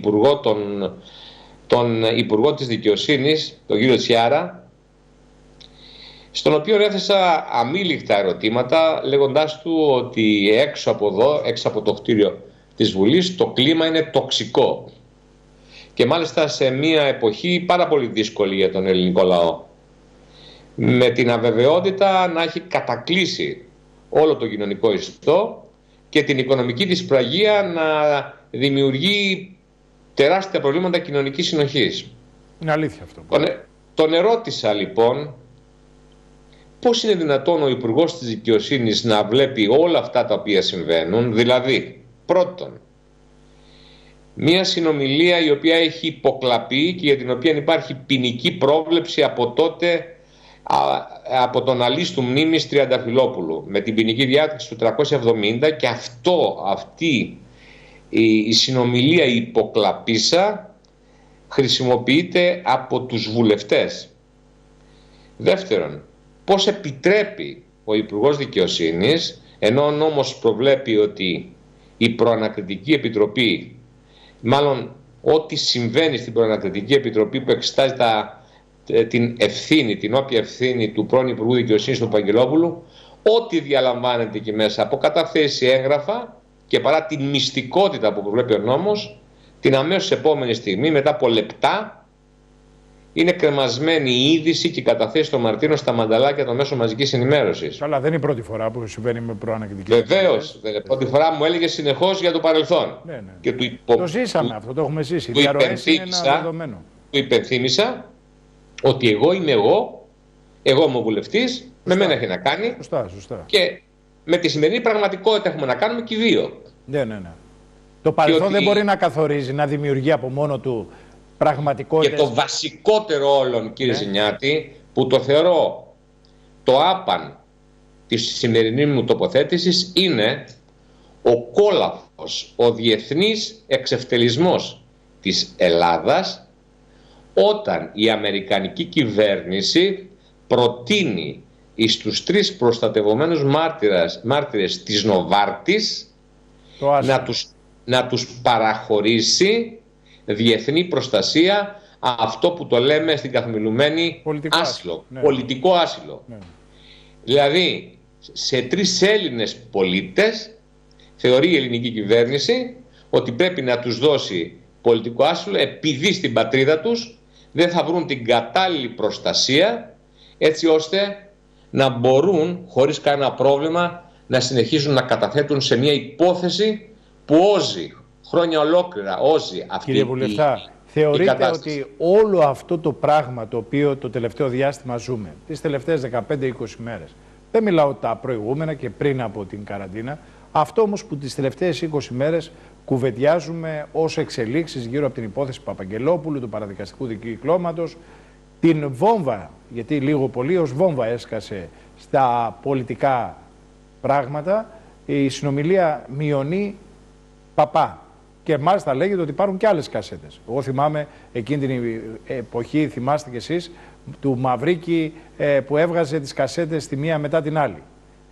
τον Υπουργό της Δικαιοσύνης, τον κύριο Τσιάρα, στον οποίο έθεσα αμήλικτα ερωτήματα, λέγοντάς του ότι έξω από εδώ, έξω από το κτίριο της Βουλής, το κλίμα είναι τοξικό. Και μάλιστα σε μια εποχή πάρα πολύ δύσκολη για τον ελληνικό λαό. Με την αβεβαιότητα να έχει κατακλείσει όλο το κοινωνικό ιστό και την οικονομική δυσπραγία να δημιουργεί τεράστια προβλήματα κοινωνικής συνοχής. Είναι αλήθεια αυτό. Τον ερώτησα λοιπόν πώς είναι δυνατόν ο Υπουργός της Δικαιοσύνης να βλέπει όλα αυτά τα οποία συμβαίνουν, δηλαδή πρώτον μια συνομιλία η οποία έχει υποκλαπεί και για την οποία υπάρχει ποινική πρόβλεψη από τότε, από τον αλίστου μνήμης Τριανταφυλόπουλου, με την ποινική διάταξη του 370, και αυτή η συνομιλία υποκλαπίσα χρησιμοποιείται από τους βουλευτές. Δεύτερον, πώς επιτρέπει ο Υπουργός Δικαιοσύνης, ενώ ο νόμος προβλέπει ότι η Προανακριτική Επιτροπή, μάλλον ό,τι συμβαίνει στην Προανακριτική Επιτροπή που εξετάζει την ευθύνη, την όποια ευθύνη του πρώην Υπουργού Δικαιοσύνης του Παγγελόπουλου, ό,τι διαλαμβάνεται εκεί μέσα από καταθέσει έγγραφα και παρά την μυστικότητα που προβλέπει ο νόμος, την αμέσως επόμενη στιγμή, μετά από λεπτά, είναι κρεμασμένη η είδηση και η καταθέση των μαρτύρων στα μανταλάκια των μέσων μαζικής ενημέρωσης. Αλλά δεν είναι η πρώτη φορά που συμβαίνει με προανακριτική. Βεβαίως, δεν είναι πρώτη φορά, μου έλεγε συνεχώς για το παρελθόν. Ναι. Και το ζήσαμε αυτό, το έχουμε ζήσει. Του υπενθύμησα ότι εγώ είμαι εγώ Εγώ είμαι βουλευτής, με μένα έχει να κάνει. Σωστά. Και με τη σημερινή πραγματικότητα έχουμε να κάνουμε και οι δύο. Ναι. Το παρελθόν δεν μπορεί να καθορίζει, να δημιουργεί από μόνο του πραγματικότητες. Και το βασικότερο όλων, κύριε Ζηνιάτη, που το θεωρώ το άπαν της σημερινής μου τοποθέτησης, είναι ο κόλαφος, ο διεθνής εξευτελισμός της Ελλάδας, όταν η αμερικανική κυβέρνηση προτείνει εις τους 3 προστατευομένους μάρτυρες της Νοβάρτης να τους παραχωρήσει διεθνή προστασία, αυτό που το λέμε στην καθομιλουμένη άσυλο, πολιτικό άσυλο. Δηλαδή, σε 3 Έλληνες πολίτες θεωρεί η ελληνική κυβέρνηση ότι πρέπει να τους δώσει πολιτικό άσυλο, επειδή στην πατρίδα τους δεν θα βρουν την κατάλληλη προστασία, έτσι ώστε να μπορούν χωρίς κανένα πρόβλημα να συνεχίζουν να καταθέτουν σε μια υπόθεση που όζει χρόνια ολόκληρα, όζει αυτή. Κύριε Βουλευτά, θεωρείτε ότι όλο αυτό το πράγμα το οποίο το τελευταίο διάστημα ζούμε, τις τελευταίες 15-20 μέρες, δεν μιλάω τα προηγούμενα και πριν από την καραντίνα, αυτό όμως που τις τελευταίες 20 μέρες κουβεντιάζουμε ως εξελίξεις γύρω από την υπόθεση Παπαγγελόπουλου, του παραδικαστικού δικυκλώματος, την βόμβα, γιατί λίγο πολύ ως βόμβα έσκασε στα πολιτικά πράγματα, η συνομιλία Μιονή Παπά. Και μάλιστα λέγεται ότι υπάρχουν και άλλες κασέτες. Εγώ θυμάμαι εκείνη την εποχή, θυμάστε κι εσείς, του Μαυρίκη που έβγαζε τις κασέτες τη μία μετά την άλλη.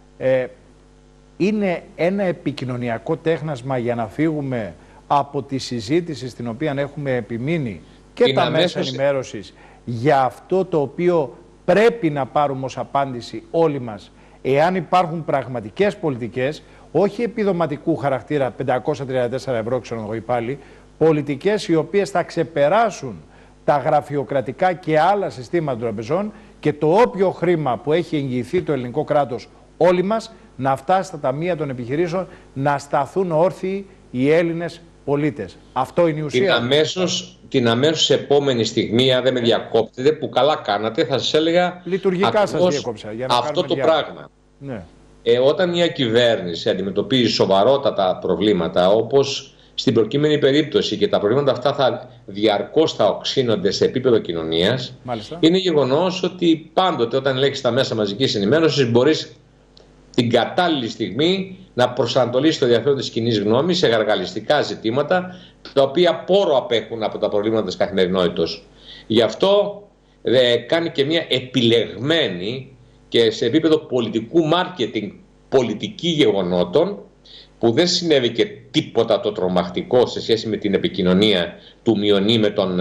Είναι ένα επικοινωνιακό τέχνασμα για να φύγουμε από τη συζήτηση στην οποία έχουμε επιμείνει και τα μέσα ενημέρωσης για αυτό το οποίο πρέπει να πάρουμε ως απάντηση όλοι μας, εάν υπάρχουν πραγματικές πολιτικές, όχι επιδοματικού χαρακτήρα 534 ευρώ, ξέρω εγώ πάλι, πολιτικές οι οποίες θα ξεπεράσουν τα γραφειοκρατικά και άλλα συστήματα των τραπεζών και το όποιο χρήμα που έχει εγγυηθεί το ελληνικό κράτος όλοι μας να φτάσει στα ταμεία των επιχειρήσεων, να σταθούν όρθιοι οι Έλληνες πολίτες. Αυτό είναι η ουσία. Την αμέσως επόμενη στιγμή, αν δεν με διακόπτετε, που καλά κάνατε, θα σας έλεγα λειτουργικά σας διέκοψα, για να αυτό το πράγμα. Ναι. Όταν μια κυβέρνηση αντιμετωπίζει σοβαρότατα προβλήματα, όπως στην προκείμενη περίπτωση, και τα προβλήματα αυτά διαρκώς θα οξύνονται σε επίπεδο κοινωνίας, είναι γεγονός ότι πάντοτε όταν λέξεις τα μέσα μαζικής ενημέρωσης μπορείς την κατάλληλη στιγμή να προσανατολίσει το ενδιαφέρον της κοινής γνώμης σε γαργαλιστικά ζητήματα, τα οποία πόρο απέχουν από τα προβλήματα της καθημερινότητας. Γι' αυτό κάνει και μια επιλεγμένη και σε επίπεδο πολιτικού μάρκετινγκ πολιτική γεγονότων, που δεν συνέβη και τίποτα το τρομακτικό σε σχέση με την επικοινωνία του Μιονή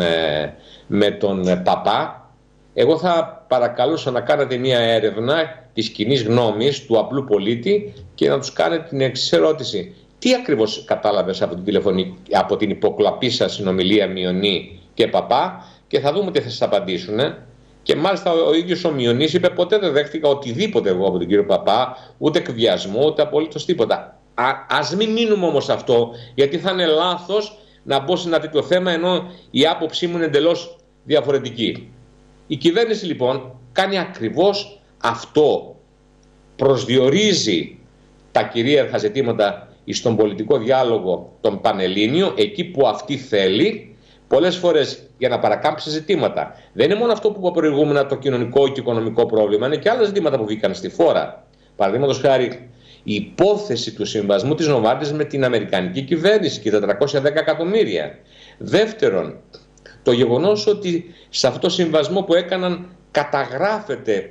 με τον Παπά. Εγώ θα παρακαλούσα να κάνετε μια έρευνα της κοινής γνώμης του απλού πολίτη και να τους κάνετε την εξής ερώτηση. Τι ακριβώς κατάλαβες από την υποκλαπή σας συνομιλία Μιονή και Παπά, και θα δούμε τι θα σας απαντήσουν. Και μάλιστα ο ίδιος ο Μιονής είπε: ποτέ δεν δέχτηκα οτιδήποτε εγώ από τον κύριο Παπά, ούτε εκβιασμό, ούτε απολύτως τίποτα. Ας μην μείνουμε όμως αυτό, γιατί θα είναι λάθος να μπω σε ένα τέτοιο θέμα, ενώ η άποψή μου είναι εντελώς διαφορετική. Η κυβέρνηση λοιπόν κάνει ακριβώς αυτό. Προσδιορίζει τα κυρίαρχα ζητήματα στον πολιτικό διάλογο τον Πανελλήνιο, εκεί που αυτή θέλει, πολλές φορές για να παρακάμψει ζητήματα. Δεν είναι μόνο αυτό που είπα προηγούμενα, το κοινωνικό και οικονομικό πρόβλημα, είναι και άλλα ζητήματα που βγήκαν στη φόρα. Παραδείγματος χάρη, η υπόθεση του συμβασμού της Νοβάρτης με την αμερικανική κυβέρνηση και τα 410 εκατομμύρια. Δεύτερον, το γεγονός ότι σε αυτό το συμβασμό που έκαναν καταγράφεται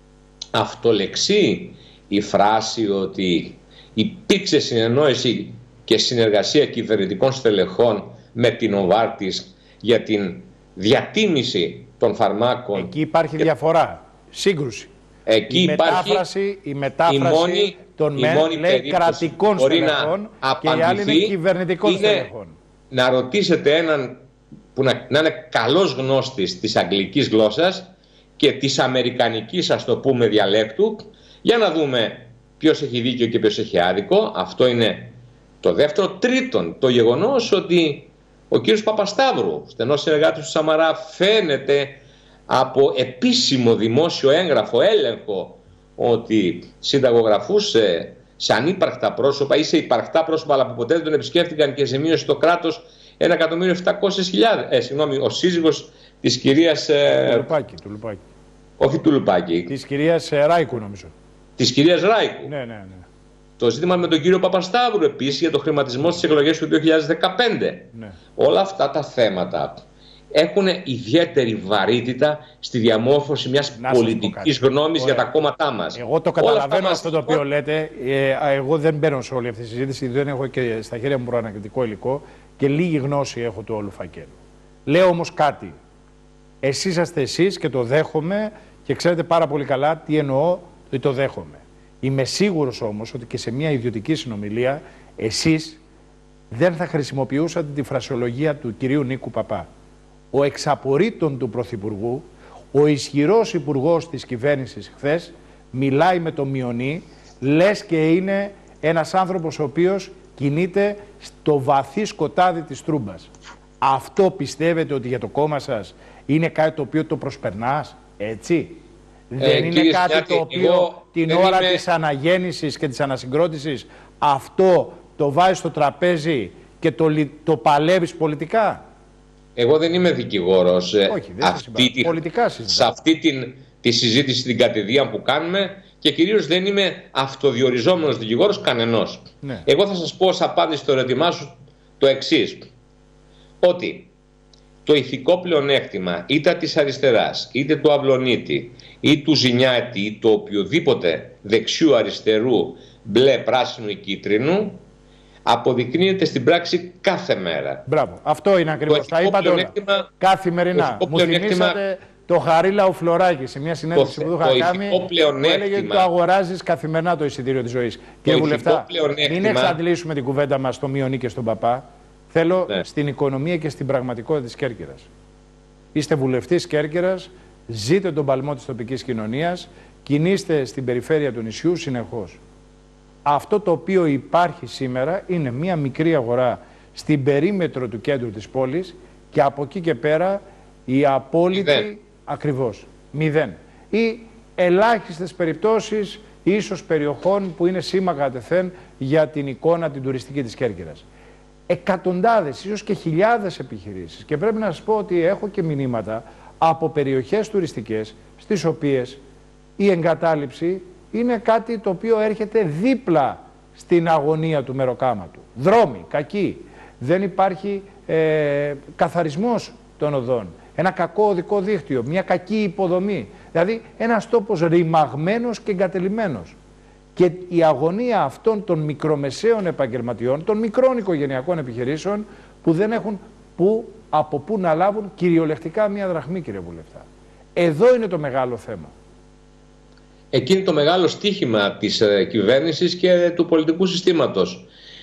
αυτολεξή η φράση ότι υπήρξε συνεννόηση και συνεργασία κυβερνητικών στελεχών με την Νοβάρτης για την διατίμηση των φαρμάκων. Εκεί υπάρχει διαφορά, σύγκρουση. Εκεί η μετάφραση των λέει κρατικών στελεχών και οι άλλοι είναι κυβερνητικών στελεχών. Να ρωτήσετε έναν που να είναι καλός γνώστης της αγγλικής γλώσσας και της αμερικανικής, ας το πούμε, διαλέκτου, για να δούμε ποιος έχει δίκιο και ποιος έχει άδικο. Αυτό είναι το δεύτερο. Τρίτον, το γεγονός ότι ο κύριος Παπασταύρου, στενός συνεργάτης του Σαμαρά, φαίνεται από επίσημο δημόσιο έγγραφο έλεγχο ότι συνταγογραφούσε σε ανύπαρκτα πρόσωπα ή σε υπαρκτά πρόσωπα, αλλά που ποτέ δεν τον επισκέφτηκαν και ζημίωσε το κράτος 1.700.000. Συγγνώμη, ο σύζυγος της κυρίας... του Λουπάκη. Όχι του Λουπάκη. Της κυρίας Ράικου, νομίζω. Της κυρίας Ράικου. Ναι. Το ζήτημα με τον κύριο Παπασταύρου επίσης για το χρηματισμό στις εκλογές του 2015. Ναι. Όλα αυτά τα θέματα έχουν ιδιαίτερη βαρύτητα στη διαμόρφωση μιας πολιτικής γνώμης για τα κόμματά μας. Εγώ το καταλαβαίνω αυτό το οποίο λέτε. Εγώ δεν μπαίνω σε όλη αυτή τη συζήτηση, δεν έχω και στα χέρια μου προανακριτικό υλικό και λίγη γνώση έχω του όλου φακέλου. Λέω όμως κάτι. Εσείς είσαστε εσείς και το δέχομαι και ξέρετε πάρα πολύ καλά τι εννοώ ότι το δέχομαι. Είμαι σίγουρος όμως ότι και σε μια ιδιωτική συνομιλία εσείς δεν θα χρησιμοποιούσατε τη φρασιολογία του κυρίου Νίκου Παπά. Ο εξαπορρίτων του Πρωθυπουργού, ο ισχυρός υπουργός της κυβέρνησης χθες, μιλάει με το μειονί, λες και είναι ένας άνθρωπος ο οποίος κινείται στο βαθύ σκοτάδι της Τρούμπας. Αυτό πιστεύετε ότι για το κόμμα σας είναι κάτι το οποίο το προσπερνάς, έτσι? Δεν είναι κάτι το οποίο την ώρα της αναγέννησης και της ανασυγκρότησης αυτό το βάζεις στο τραπέζι και το παλεύεις πολιτικά? Εγώ δεν είμαι δικηγόρος. Όχι, πολιτικά σε αυτή τη συζήτηση την κατηδία που κάνουμε και κυρίως δεν είμαι αυτοδιοριζόμενος δικηγόρος κανενός. Ναι. Εγώ θα σας πω ως απάντηση στο ερώτημά σου το εξής. Ότι το ηθικό πλεονέκτημα είτε της αριστεράς, είτε του Αυλονίτη, ή του Ζηνιάτη, ή του οποιοδήποτε δεξιού, αριστερού, μπλε, πράσινου ή κίτρινου, αποδεικνύεται στην πράξη κάθε μέρα. Μπράβο. Αυτό είναι ακριβώς. Τα είπατε όλα. Καθημερινά. Μου θυμήσατε το Χαρίλαο Φλωράκη σε μια συνέντευξη που του είχα κάνει. Που έλεγε ότι το αγοράζεις καθημερινά το εισιτήριο της ζωής. Κύριε Βουλευτά, μην εξαντλήσουμε την κουβέντα μας στο Μειονί και στον Παπά. Θέλω στην οικονομία και στην πραγματικότητα της Κέρκυρας. Είστε βουλευτής Κέρκυρας, ζείτε τον παλμό της τοπικής κοινωνίας, κινείστε στην περιφέρεια του νησιού συνεχώς. Αυτό το οποίο υπάρχει σήμερα είναι μία μικρή αγορά στην περίμετρο του κέντρου της πόλης και από εκεί και πέρα η απόλυτη ακριβώς 0. Ή ελάχιστες περιπτώσεις ίσως περιοχών που είναι σήμα κατεθέν για την εικόνα την τουριστική της Κέρκυρας. Εκατοντάδες, ίσως και χιλιάδες επιχειρήσεις. Και πρέπει να σας πω ότι έχω και μηνύματα από περιοχές τουριστικές στις οποίες η εγκατάλειψη είναι κάτι το οποίο έρχεται δίπλα στην αγωνία του μεροκάματου. Δρόμοι, κακοί. Δεν υπάρχει καθαρισμός των οδών. Ένα κακό οδικό δίκτυο, μια κακή υποδομή. Δηλαδή ένας τόπος ρημαγμένος και εγκατελειμμένος. Και η αγωνία αυτών των μικρομεσαίων επαγγελματιών, των μικρών οικογενειακών επιχειρήσεων που δεν έχουν από πού να λάβουν κυριολεκτικά μία δραχμή, κύριε Βουλευτά. Εδώ είναι το μεγάλο θέμα. Εκείνη το μεγάλο στίχημα της κυβέρνησης και του πολιτικού συστήματος.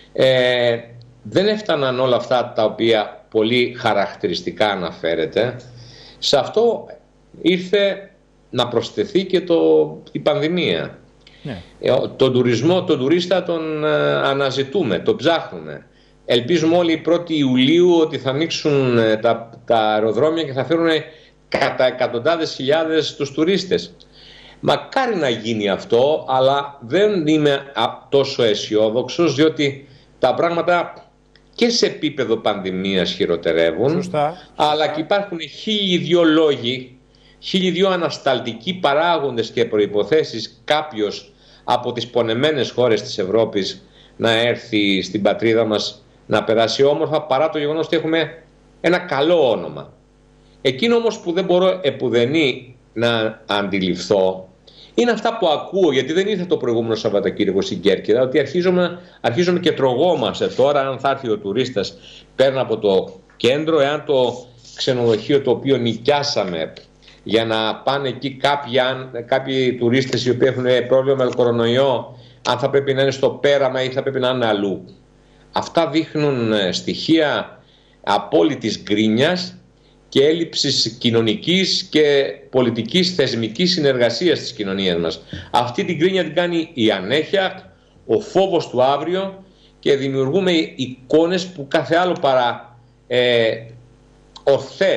Δεν έφταναν όλα αυτά τα οποία πολύ χαρακτηριστικά αναφέρεται. Σε αυτό ήρθε να προσθεθεί και η πανδημία. Ναι. Τον τουρισμό, τον τουρίστα τον αναζητούμε, τον ψάχνουμε. Ελπίζουμε όλοι 1η Ιουλίου ότι θα ανοίξουν τα αεροδρόμια και θα φέρουν κατά εκατοντάδες χιλιάδες τους τουρίστες. Μακάρι να γίνει αυτό, αλλά δεν είμαι τόσο αισιόδοξος, διότι τα πράγματα και σε επίπεδο πανδημίας χειροτερεύουν. Σωστά. Αλλά και υπάρχουν 1002 λόγοι, 1002 ανασταλτικοί παράγοντες και προϋποθέσεις κάποιος από τις πονεμένες χώρες της Ευρώπης να έρθει στην πατρίδα μας να περάσει όμορφα, παρά το γεγονός ότι έχουμε ένα καλό όνομα. Εκείνο όμως που δεν μπορώ επουδενή να αντιληφθώ είναι αυτά που ακούω, γιατί δεν ήρθε το προηγούμενο Σαββατοκύριακο στην Κέρκυρα, ότι αρχίζουμε και τρογόμαστε τώρα αν θα έρθει ο τουρίστας πέρα από το κέντρο, εάν το ξενοδοχείο το οποίο νοικιάσαμε για να πάνε εκεί κάποιοι τουρίστες οι οποίοι έχουν πρόβλημα με τον κορονοϊό, αν θα πρέπει να είναι στο πέραμα ή θα πρέπει να είναι αλλού. Αυτά δείχνουν στοιχεία απόλυτης γκρίνιας και έλλειψης κοινωνικής και πολιτικής θεσμικής συνεργασίας της κοινωνίας μας. Αυτή την γκρίνια την κάνει η ανέχεια, ο φόβος του αύριο και δημιουργούμε εικόνες που κάθε άλλο παρά ορθές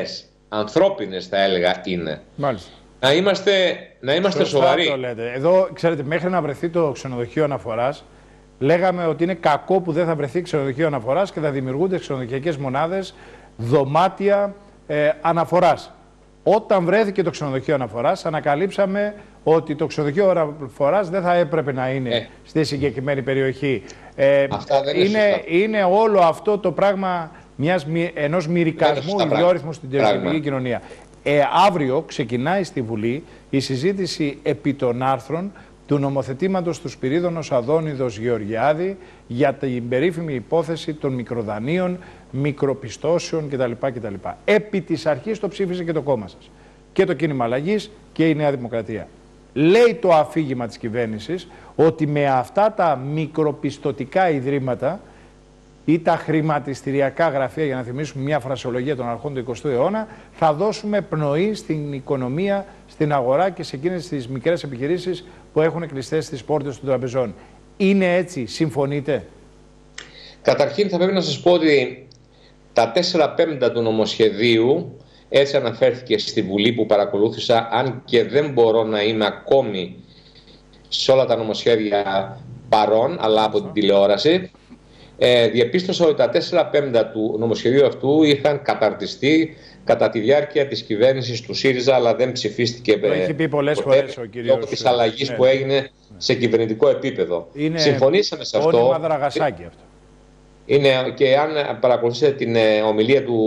ανθρώπινες θα έλεγα είναι. Μάλιστα. Να είμαστε σοβαροί. Το λέτε. Εδώ, ξέρετε, μέχρι να βρεθεί το ξενοδοχείο αναφοράς, λέγαμε ότι είναι κακό που δεν θα βρεθεί ξενοδοχείο αναφοράς και θα δημιουργούνται ξενοδοχειακές μονάδες, δωμάτια αναφοράς. Όταν βρέθηκε το ξενοδοχείο αναφοράς, ανακαλύψαμε ότι το ξενοδοχείο αναφοράς δεν θα έπρεπε να είναι στη συγκεκριμένη περιοχή. Αυτά δεν είναι όλο αυτό το πράγμα ενός μυρικασμού ιδιόρυθμου στην τεχνολογική κοινωνία. Αύριο ξεκινάει στη Βουλή η συζήτηση επί των άρθρων του νομοθετήματος του Σπυρίδωνος Αδόνιδος Γεωργιάδη για την περίφημη υπόθεση των μικροδανείων, μικροπιστώσεων κτλ. Επί της αρχής το ψήφισε και το κόμμα σας. Και το Κίνημα Αλλαγής και η Νέα Δημοκρατία. Λέει το αφήγημα της κυβέρνησης ότι με αυτά τα μικροπιστωτικά ιδρύματα ή τα χρηματιστηριακά γραφεία, για να θυμίσουμε μια φρασιολογία των αρχών του 20ου αιώνα, θα δώσουμε πνοή στην οικονομία, στην αγορά και σε εκείνες τις μικρές επιχειρήσεις που έχουν κλειστές τις πόρτες των τραπεζών. Είναι έτσι, συμφωνείτε? Καταρχήν θα πρέπει να σας πω ότι τα 4/5 του νομοσχεδίου, έτσι αναφέρθηκε στη Βουλή που παρακολούθησα, αν και δεν μπορώ να είμαι ακόμη σε όλα τα νομοσχέδια παρόν, αλλά από την τηλεόραση, διαπίστωσα ότι τα 4/5 του νομοσχεδίου αυτού είχαν καταρτιστεί κατά τη διάρκεια της κυβέρνησης του ΣΥΡΙΖΑ, αλλά δεν ψηφίστηκε το έχει πει πολλές φορές ο κύριος, λόγω της αλλαγής που έγινε σε κυβερνητικό επίπεδο. Συμφωνήσαμε σε αυτό. Όνειμα Δραγασάκη αυτό. Είναι, και αν παρακολουθήσετε την ομιλία του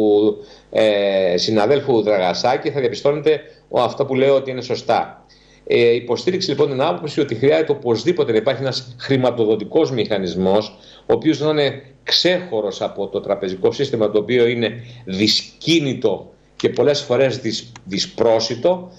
συναδέλφου Δραγασάκη, θα διαπιστώνετε αυτό που λέω ότι είναι σωστά. Υποστήριξε λοιπόν την άποψη ότι χρειάζεται οπωσδήποτε να υπάρχει ένας χρηματοδοτικός μηχανισμός, ο οποίος να είναι ξέχωρος από το τραπεζικό σύστημα, το οποίο είναι δυσκίνητο και πολλές φορές δυσπρόσιτο.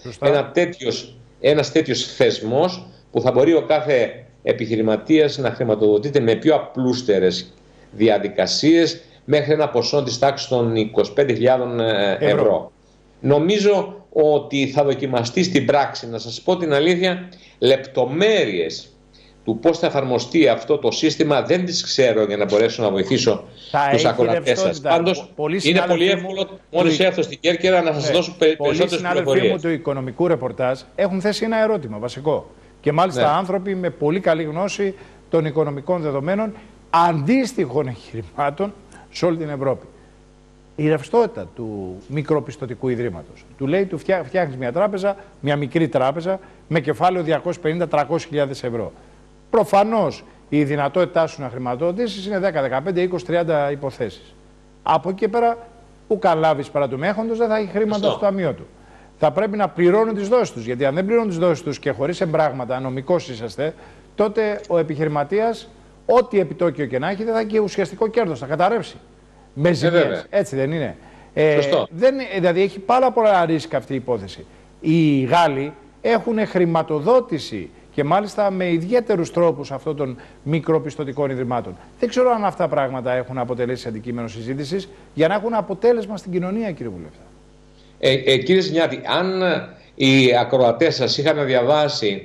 Ένας τέτοιος θεσμός που θα μπορεί ο κάθε επιχειρηματίας να χρηματοδοτείται με πιο απλούστερες διαδικασίες μέχρι ένα ποσό της τάξης των 25.000 ευρώ. Νομίζω ότι θα δοκιμαστεί στην πράξη. Να σας πω την αλήθεια, λεπτομέρειες του πώς θα εφαρμοστεί αυτό το σύστημα δεν τις ξέρω για να μπορέσω να βοηθήσω τους ακροατές σας. Πάντως είναι πολύ εύκολο μόλις έρθω στην Κέρκυρα να σας δώσω περισσότερες πληροφορίες. Πολλοί συνάδελφοί μου του οικονομικού ρεπορτάζ έχουν θέσει ένα ερώτημα βασικό. Και μάλιστα άνθρωποι με πολύ καλή γνώση των οικονομικών δεδομένων αντίστοιχων εγχειρημάτων σε όλη την Ευρώπη. Η ρευστότητα του μικροπιστωτικού ιδρύματος. Του λέει, του φτιάχνεις μια τράπεζα, μια μικρή τράπεζα, με κεφάλαιο 250-300.000 ευρώ. Προφανώς η δυνατότητά σου να χρηματοδοτήσεις είναι 10, 15, 20, 30 υποθέσεις. Από εκεί και πέρα, που καλάβεις παρά του μέχοντος, δεν θα έχει χρήματα στο ταμείο του. Θα πρέπει να πληρώνουν τις δόσεις τους. Γιατί αν δεν πληρώνουν τις δόσεις τους και χωρίς εμπράγματα, νομικός είσαστε, τότε ο επιχειρηματίας, ό,τι επιτόκιο και να έχει, δεν θα έχει ουσιαστικό κέρδος, θα καταρρεύσει. Με ζημίες. Έτσι δεν είναι? Δηλαδή έχει πάρα πολλά ρίσκα αυτή η υπόθεση. Οι Γάλλοι έχουν χρηματοδότηση και μάλιστα με ιδιαίτερους τρόπους αυτών των μικροπιστωτικών ιδρυμάτων. Δεν ξέρω αν αυτά πράγματα έχουν αποτελέσει αντικείμενο συζήτησης για να έχουν αποτέλεσμα στην κοινωνία, κύριε Βουλευτά. Κύριε Ζηνιάτη, αν οι ακροατές σας είχαν διαβάσει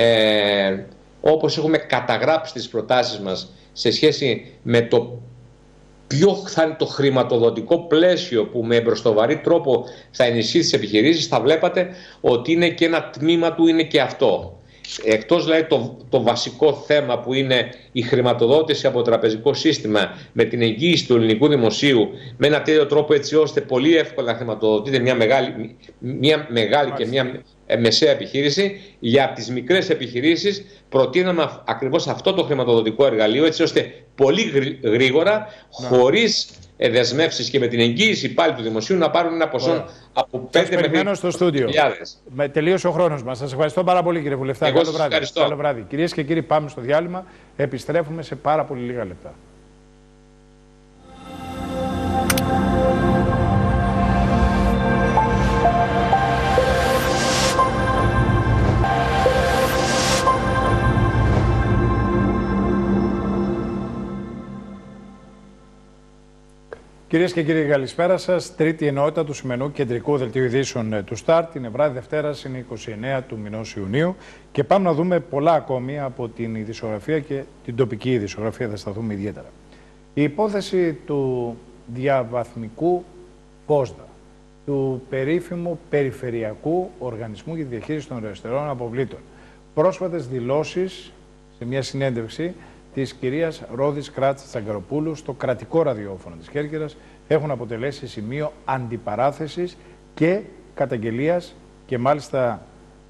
όπως έχουμε καταγράψει τις προτάσεις μας σε σχέση με το ποιο θα είναι το χρηματοδοτικό πλαίσιο που με μπροστοβαρή τρόπο θα ενισχύσει τις επιχειρήσεις, θα βλέπατε ότι είναι και ένα τμήμα του είναι και αυτό. Εκτός δηλαδή το βασικό θέμα που είναι η χρηματοδότηση από το τραπεζικό σύστημα με την εγγύηση του ελληνικού δημοσίου με ένα τέτοιο τρόπο έτσι ώστε πολύ εύκολα να χρηματοδοτείται μια μεγάλη και μια μεσαία επιχείρηση. Για τις μικρές επιχειρήσεις προτείναμε ακριβώς αυτό το χρηματοδοτικό εργαλείο έτσι ώστε πολύ γρήγορα, χωρίς δεσμεύσεις και με την εγγύηση πάλι του δημοσίου να πάρουν ένα ποσό από 5 με 10.000. Τελείωσε ο χρόνος μας. Σας ευχαριστώ πάρα πολύ, κύριε Βουλευτά. Εγώ σας ευχαριστώ. Καλό βράδυ. Κυρίες και κύριοι, πάμε στο διάλειμμα. Επιστρέφουμε σε πάρα πολύ λίγα λεπτά. Κυρίες και κύριοι, καλησπέρα σας. Τρίτη ενότητα του σημερινού κεντρικού δελτίου ειδήσεων του ΣΤΑΡΤ. Είναι βράδυ Δευτέρας, είναι 29 του μηνός Ιουνίου. Και πάμε να δούμε πολλά ακόμη από την ειδησιογραφία και την τοπική ειδησιογραφία. Θα σταθούμε ιδιαίτερα. Η υπόθεση του διαβαθμικού Πόσδα. του περίφημου Περιφερειακού Οργανισμού για τη Διαχείριση των Αεροστερών Αποβλήτων. Πρόσφατες δηλώσεις σε μια συνέντευξη της κυρίας Ρόδης Κράτς Τσαγκαροπούλου στο κρατικό ραδιόφωνο της Κέρκυρας έχουν αποτελέσει σημείο αντιπαράθεσης και καταγγελίας και μάλιστα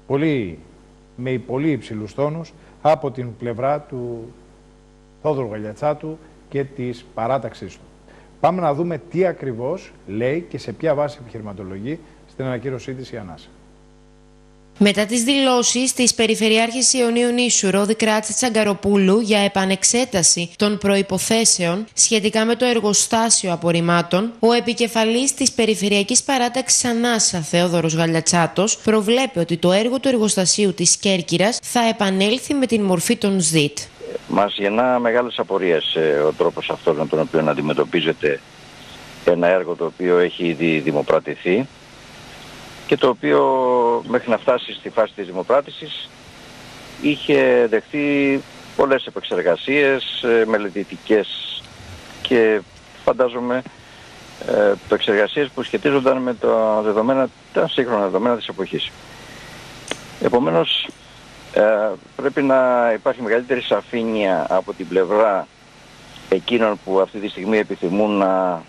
με πολύ υψηλούς τόνους από την πλευρά του Θόδωρου Γαλιατσάτου και της παράταξής του. Πάμε να δούμε τι ακριβώς λέει και σε ποια βάση επιχειρηματολογεί στην ανακοίνωσή της η Ανάσα. Μετά τις δηλώσεις της Περιφερειάρχης Ιωνίου Νήσου Ρόδη Κράτση Τσαγκαροπούλου για επανεξέταση των προϋποθέσεων σχετικά με το εργοστάσιο απορριμμάτων, ο επικεφαλής της Περιφερειακής Παράταξης Ανάσα Θεόδωρος Γαλιατσάτος προβλέπει ότι το έργο του εργοστασίου της Κέρκυρας θα επανέλθει με την μορφή των ΣΔΙΤ. Μας γεννά μεγάλες απορίες ο τρόπος αυτός με τον οποίο αντιμετωπίζεται ένα έργο το οποίο έχει ήδη δημοπρατηθεί και το οποίο μέχρι να φτάσει στη φάση της δημοπράτησης είχε δεχθεί πολλές επεξεργασίες, μελετητικές και φαντάζομαι επεξεργασίες που σχετίζονταν με τα σύγχρονα δεδομένα της εποχής. Επομένως, πρέπει να υπάρχει μεγαλύτερη σαφήνεια από την πλευρά εκείνων που αυτή τη στιγμή επιθυμούν να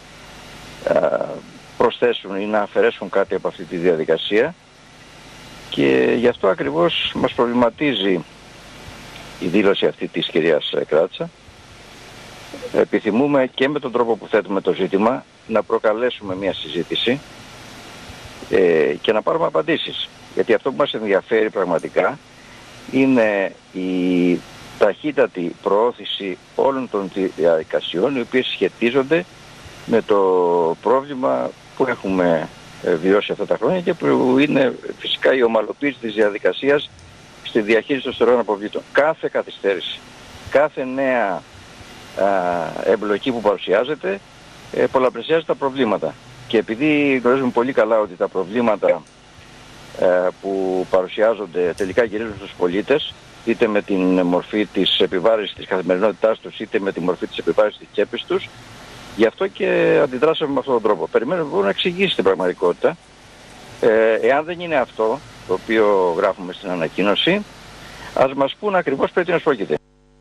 προσθέσουν ή να αφαιρέσουν κάτι από αυτή τη διαδικασία και γι' αυτό ακριβώς μας προβληματίζει η δήλωση αυτή της κυρίας Κράτσα. Επιθυμούμε και με τον τρόπο που θέτουμε το ζήτημα να προκαλέσουμε μια συζήτηση και να πάρουμε απαντήσεις. Γιατί αυτό που μας ενδιαφέρει πραγματικά είναι η ταχύτατη προώθηση όλων των διαδικασιών οι οποίες σχετίζονται με το πρόβλημα που έχουμε βιώσει αυτά τα χρόνια και που είναι φυσικά η ομαλοποίηση της διαδικασίας στη διαχείριση των στερεών αποβλήτων. Κάθε καθυστέρηση, κάθε νέα εμπλοκή που παρουσιάζεται πολλαπλασιάζει τα προβλήματα. Και επειδή γνωρίζουμε πολύ καλά ότι τα προβλήματα που παρουσιάζονται τελικά γυρίζουν στους πολίτες, είτε με την μορφή της επιβάρυνσης της καθημερινότητάς τους, είτε με τη μορφή της επιβάρυνσης της τσέπης τους, γι' αυτό και αντιδράσαμε με αυτόν τον τρόπο. Περιμένουμε να εξηγήσει την πραγματικότητα. Εάν δεν είναι αυτό το οποίο γράφουμε στην ανακοίνωση, ας μας πούν ακριβώς περί τίνος πρόκειται.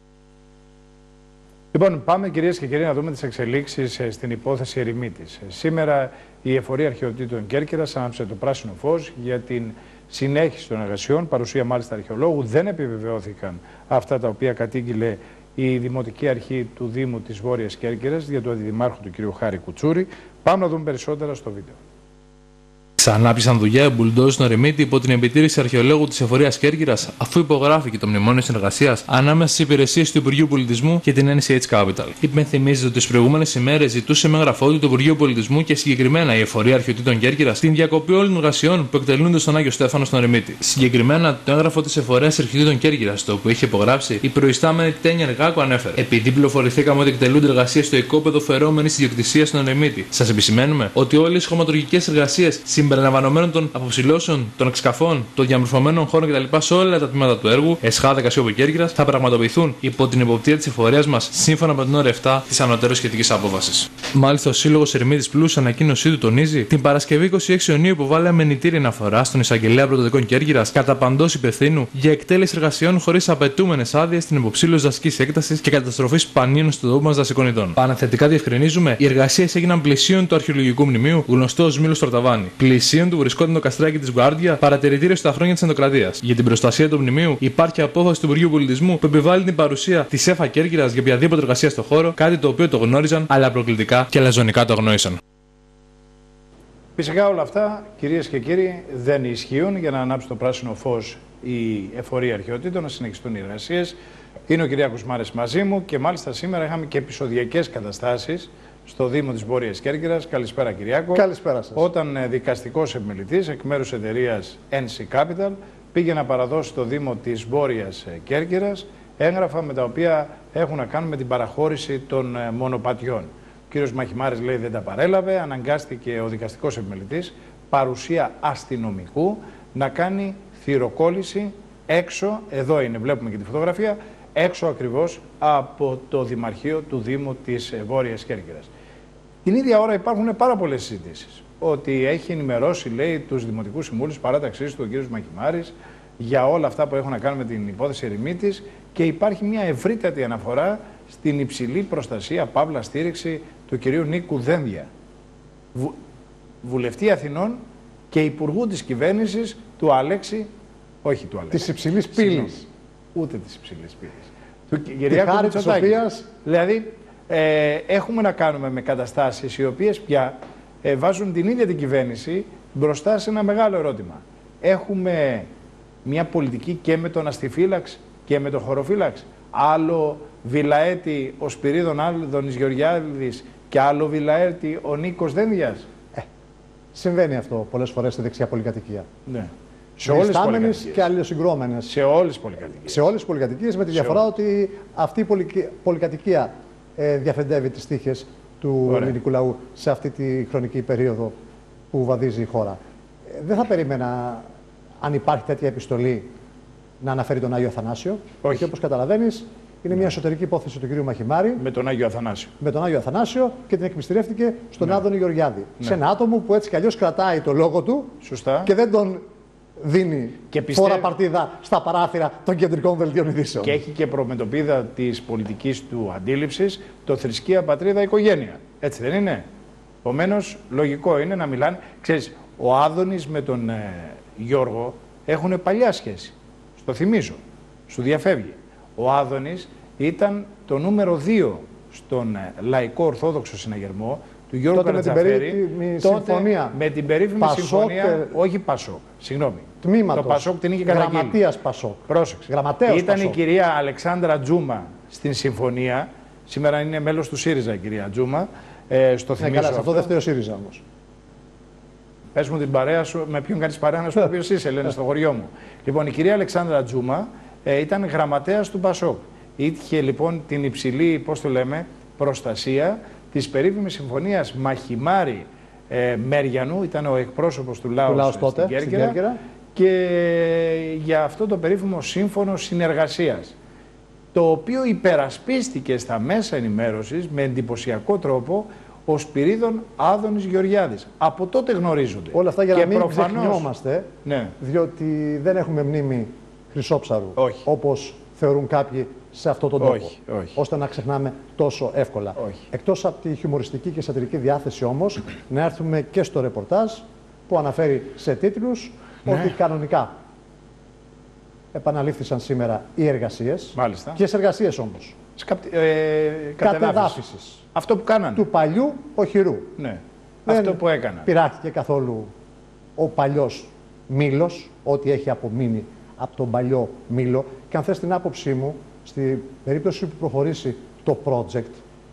Λοιπόν, πάμε κυρίες και κύριοι να δούμε τις εξελίξεις στην υπόθεση Ερημίτης. Σήμερα η Εφορία Αρχαιοτήτων Κέρκυρας άναψε το πράσινο φως για την συνέχιση των εργασιών. Παρουσία μάλιστα αρχαιολόγου. Δεν επιβεβαιώθηκαν αυτά τα οποία κατήγγειλε η Δημοτική Αρχή του Δήμου της Βόρειας Κέρκυρας για τον Αντιδημάρχο του κ. Χάρη Κουτσούρη. Πάμε να δούμε περισσότερα στο βίντεο. Ξανάπησαν δουλειά οι μπουλντόζ στον Ερημίτη υπό την επιτήρηση αρχαιολόγου της Εφορίας Κέρκυρας, αφού υπογράφηκε το μνημόνιο συνεργασίας ανάμεσα στις υπηρεσίες του Υπουργείου Πολιτισμού και την NCH Capital. Υπενθυμίζεται ότι τις προηγούμενες ημέρες ζητούσε με έγγραφό του το Υπουργείο Πολιτισμού και συγκεκριμένα η Εφορία Αρχαιοτήτων Κέρκυρας την διακοπή όλων των εργασιών που εκτελούνται στον Άγιο Στέφανο στον Ερημίτη. Συγκεκριμένα το έγγραφο της Εφορίας Αρχαιοτήτων Κέρκυρας, το οποίο είχε υπογράψει η προϊστάμενη Τένια Νεργάκου, ανέφερε: επειδή πληροφορηθήκαμε ότι εκτελούνται εργασίες στο οικόπεδο φερόμενης ιδιοκτησίας στον Ερημίτη, σας επισημαίνουμε ότι όλες οι χωματουργικές εργασίες συμπεριλαμβανομένων των αποψηλώσεων, των εξκαφών, των διαμορφωμένων χώρων κτλ. Σε όλα τα τμήματα του έργου, ΕΣΧΑ Κασιόπου Κέρκυρας, θα πραγματοποιηθούν υπό την εποπτεία της εφορίας μας σύμφωνα με την ώρα 7 της ανωτέρως σχετικής απόφασης. Μάλιστα, ο Σύλλογος Ερημίτης Πλούς, σε ανακοίνωσή του, τονίζει την Παρασκευή 26 Ιουνίου υποβάλλει αμενητήρια αναφορά στον Εισαγγελέα Πρωτοδικών Κέρκυρας κατά παντός υπευθύνου για εκτέλεση εργασιών χωρίς απαιτούμενες άδειες στην υποψήλωση δασικής έκτασης και καταστροφής πανίων στον τόπο μας δασικών ειδών. Παναθετικά διευκρινίζουμε, οι εργασίες έγιναν πλησίων του αρχαιολογικού μνημείου, γνωστό ως Μήλος Τορταβάνη. Πλησίων του βρισκόταν το καστράκι της Γκουάρντια, παρατηρητήριο στα χρόνια της Ενδοκρατίας. Για την προστασία του μνημείου υπάρχει απόφαση του Υπουργείου Πολιτισμού που επιβάλλει την παρουσία της ΕΦΑ Κέρκυρας για οποιαδήποτε εργασία στο χώρο, κάτι το οποίο το γνώριζαν, αλλά προκλητικά και λαζονικά το αγνόησαν. Φυσικά όλα αυτά, κυρίες και κύριοι, δεν ισχύουν. Για να ανάψει το πράσινο φως η Εφορία Αρχαιοτήτων, να συνεχιστούν οι εργασίες. Είναι ο Κυριάκος Μάρες μαζί μου και μάλιστα σήμερα είχαμε και επεισοδιακές καταστάσεις στο Δήμο της Βόρειας Κέρκυρας. Καλησπέρα, Κυριάκο. Καλησπέρα σας. Όταν δικαστικός επιμελητής εκ μέρους εταιρείας NC Capital πήγε να παραδώσει στο Δήμο της Βόρειας Κέρκυρας έγγραφα με τα οποία έχουν να κάνουν με την παραχώρηση των μονοπατιών. Ο κύριος Μαχημάρης λέει δεν τα παρέλαβε, αναγκάστηκε ο δικαστικός επιμελητής, παρουσία αστυνομικού, να κάνει θυροκόλληση έξω, εδώ είναι, βλέπουμε και τη φωτογραφία, έξω ακριβώς από το Δημαρχείο του Δήμου της Βόρειας Κέρκυρας. Την ίδια ώρα υπάρχουν πάρα πολλές συζητήσεις. Ότι έχει ενημερώσει, λέει, τους δημοτικούς συμβούλους παράταξής του, ο κ. Μαχημάρης, για όλα αυτά που έχουν να κάνουν με την υπόθεση Ερημίτης και υπάρχει μια ευρύτατη αναφορά στην υψηλή προστασία, παύλα στήριξη του κ. Νίκου Δένδια, βουλευτή Αθηνών και υπουργού της κυβέρνησης του Αλέξη, όχι του Αλέξη. Της υψηλής πύλης. Ούτε της υψηλής πύλης. Του Κυριάκου Μητσοτάκη. Δηλαδή, έχουμε να κάνουμε με καταστάσεις οι οποίες πια βάζουν την ίδια την κυβέρνηση μπροστά σε ένα μεγάλο ερώτημα. Έχουμε μια πολιτική και με τον αστιφύλαξ και με τον χωροφύλαξ. Άλλο Βιλαέτη ο Σπυρίδων Άδωνης Γεωργιάδης και άλλο Βιλαέτη ο Νίκος Δένδιας. Συμβαίνει αυτό πολλές φορές στη δεξιά πολυκατοικία. Ναι. Σε όλες τις πολυκατοικίες. Και αλληλοσυγκρόμενες. Σε όλες τις πολυκατοικίες. Σε όλες τις πολυκατοικίες, με τη διαφορά ότι αυτή η πολυκατοικία διαφεντεύει τις τύχες του ελληνικού λαού σε αυτή τη χρονική περίοδο που βαδίζει η χώρα. Δεν θα περίμενα, αν υπάρχει τέτοια επιστολή, να αναφέρει τον Άγιο Αθανάσιο. Όχι. Και όπως καταλαβαίνεις, είναι μια εσωτερική υπόθεση του κ. Μαχημάρη. Με τον Άγιο Αθανάσιο. Με τον Άγιο Αθανάσιο και την εκμυστηρεύτηκε στον Άδωνη Γεωργιάδη. Σε ένα άτομο που έτσι κι αλλιώς κρατάει το λόγο του. Σωστά. Και δεν τον δίνει φόρα παρτίδα στα παράθυρα των κεντρικών δελτίων ειδήσεων. Και έχει και προμετωπίδα της πολιτικής του αντίληψης το θρησκεία, πατρίδα, οικογένεια. Έτσι δεν είναι? Επομένως, λογικό είναι να μιλάνε. Ξέρεις, ο Άδωνης με τον Γιώργο έχουν παλιά σχέση. Στο θυμίζω. Σου διαφεύγει. Ο Άδωνης ήταν το νούμερο 2 στον λαϊκό ορθόδοξο συναγερμό του Γιώργου Καρατζαφέρη. Με την περίφημη συμφωνία, όχι Πασόκ, συγγνώμη. Τμήματος. Το Πασόκ την είχε καταγγείλει. Γραμματείας Πασόκ. Πρόσεξε. Ήταν η κυρία Αλεξάνδρα Τζούμα στην συμφωνία. Σήμερα είναι μέλος του ΣΥΡΙΖΑ η κυρία Τζούμα. Στο θυμίζω. Καλά, αυτό δεύτερο ΣΥΡΙΖΑ όμως. Πες μου την παρέα σου, με ποιον κάνεις παρέα να σου πει ποιος είσαι, λένε στο χωριό μου. Λοιπόν, η κυρία Αλεξάνδρα Τζούμα ήταν γραμματέας του Πασόκ. Είχε λοιπόν την υψηλή, πώς το λέμε, προστασία της περίφημης συμφωνίας Μαχημάρη Μέριανου, ήταν ο εκπρόσωπος του λαού στην Κέρκυρα, και για αυτό το περίφημο σύμφωνο συνεργασίας, το οποίο υπερασπίστηκε στα μέσα ενημέρωσης με εντυπωσιακό τρόπο ο Σπυρίδων Άδωνης Γεωργιάδης. Από τότε γνωρίζονται. Όλα αυτά για να μην ξεχνιόμαστε, διότι δεν έχουμε μνήμη Χρυσόψαρου, όπως θεωρούν κάποιοι σε αυτόν τον τόπο, ώστε να ξεχνάμε τόσο εύκολα. Εκτός από τη χιουμοριστική και σατυρική διάθεση όμως, να έρθουμε και στο ρεπορτάζ που αναφέρει σε τίτλους ότι κανονικά επαναλήφθησαν σήμερα οι εργασίες. Μάλιστα. Ποιες εργασίες όμως? Κατεδάφισης. Αυτό που κάνανε. Του παλιού οχυρού. Ναι. Αυτό που έκαναν. Πειράχτηκε καθόλου ο παλιός μήλος, ό,τι έχει απομείνει από τον παλιό μήλο. Και αν θες την άποψή μου, στην περίπτωση που προχωρήσει το project,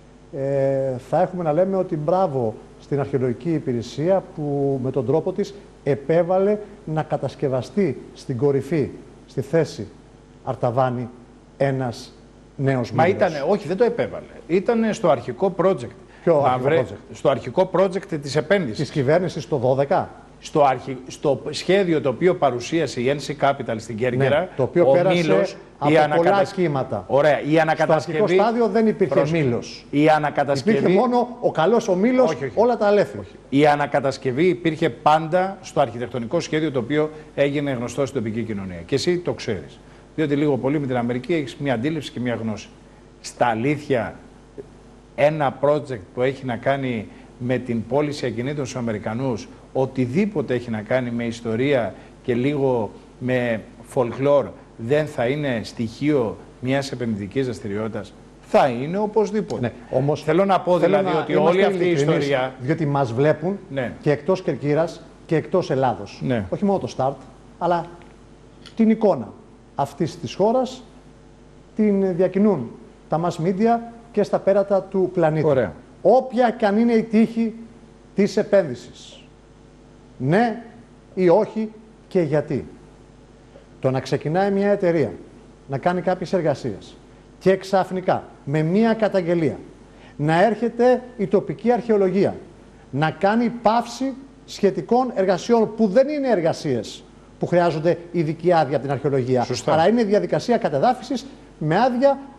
θα έχουμε να λέμε ότι μπράβο στην αρχαιολογική υπηρεσία που με τον τρόπο της επέβαλε να κατασκευαστεί στην κορυφή, στη θέση Αρταβάνη, ένας νέος μήλος. Μα ήτανε, όχι, δεν το επέβαλε. Ήταν στο αρχικό project. Στο αρχικό project της επένδυσης. Της κυβέρνησης το 12. Στο σχέδιο το οποίο παρουσίασε η NC Capital στην Κέρκυρα, ναι, το οποίο πέρασε μήλος, από πολλά κύματα. Ωραία, η ανακατασκευή... Στο αρχικό στάδιο δεν υπήρχε μήλος. Η ανακατασκευή... Υπήρχε μόνο ο καλός ο μήλος, όλα τα αλέφη. Η ανακατασκευή υπήρχε πάντα στο αρχιτεκτονικό σχέδιο το οποίο έγινε γνωστό στην τοπική κοινωνία. Και εσύ το ξέρεις. Διότι λίγο πολύ με την Αμερική έχεις μια αντίληψη και μια γνώση. Στα αλήθεια, ένα project που έχει να κάνει με την πώληση ακινήτων στους Αμερικανούς, οτιδήποτε έχει να κάνει με ιστορία και λίγο με folklore, δεν θα είναι στοιχείο μιας επενδυτικής δραστηριότητας? Θα είναι οπωσδήποτε. Ναι, όμως θέλω να πω δηλαδή ότι όλη αυτή η ιστορία... Διότι μας βλέπουν και εκτός Κερκύρας και εκτός Ελλάδος. Ναι. Όχι μόνο το start, αλλά την εικόνα αυτής της χώρας την διακινούν τα mass media και στα πέρατα του πλανήτη. Ωραία. Όποια και αν είναι η τύχη της επένδυσης. Ναι ή όχι και γιατί. Το να ξεκινάει μια εταιρεία να κάνει κάποιες εργασίες και ξαφνικά με μια καταγγελία να έρχεται η τοπική αρχαιολογία να κάνει πάυση σχετικών εργασιών που δεν είναι εργασίες που χρειάζονται ειδική άδεια από την αρχαιολογία. Σωστά. Αλλά είναι διαδικασία κατεδάφισης με άδεια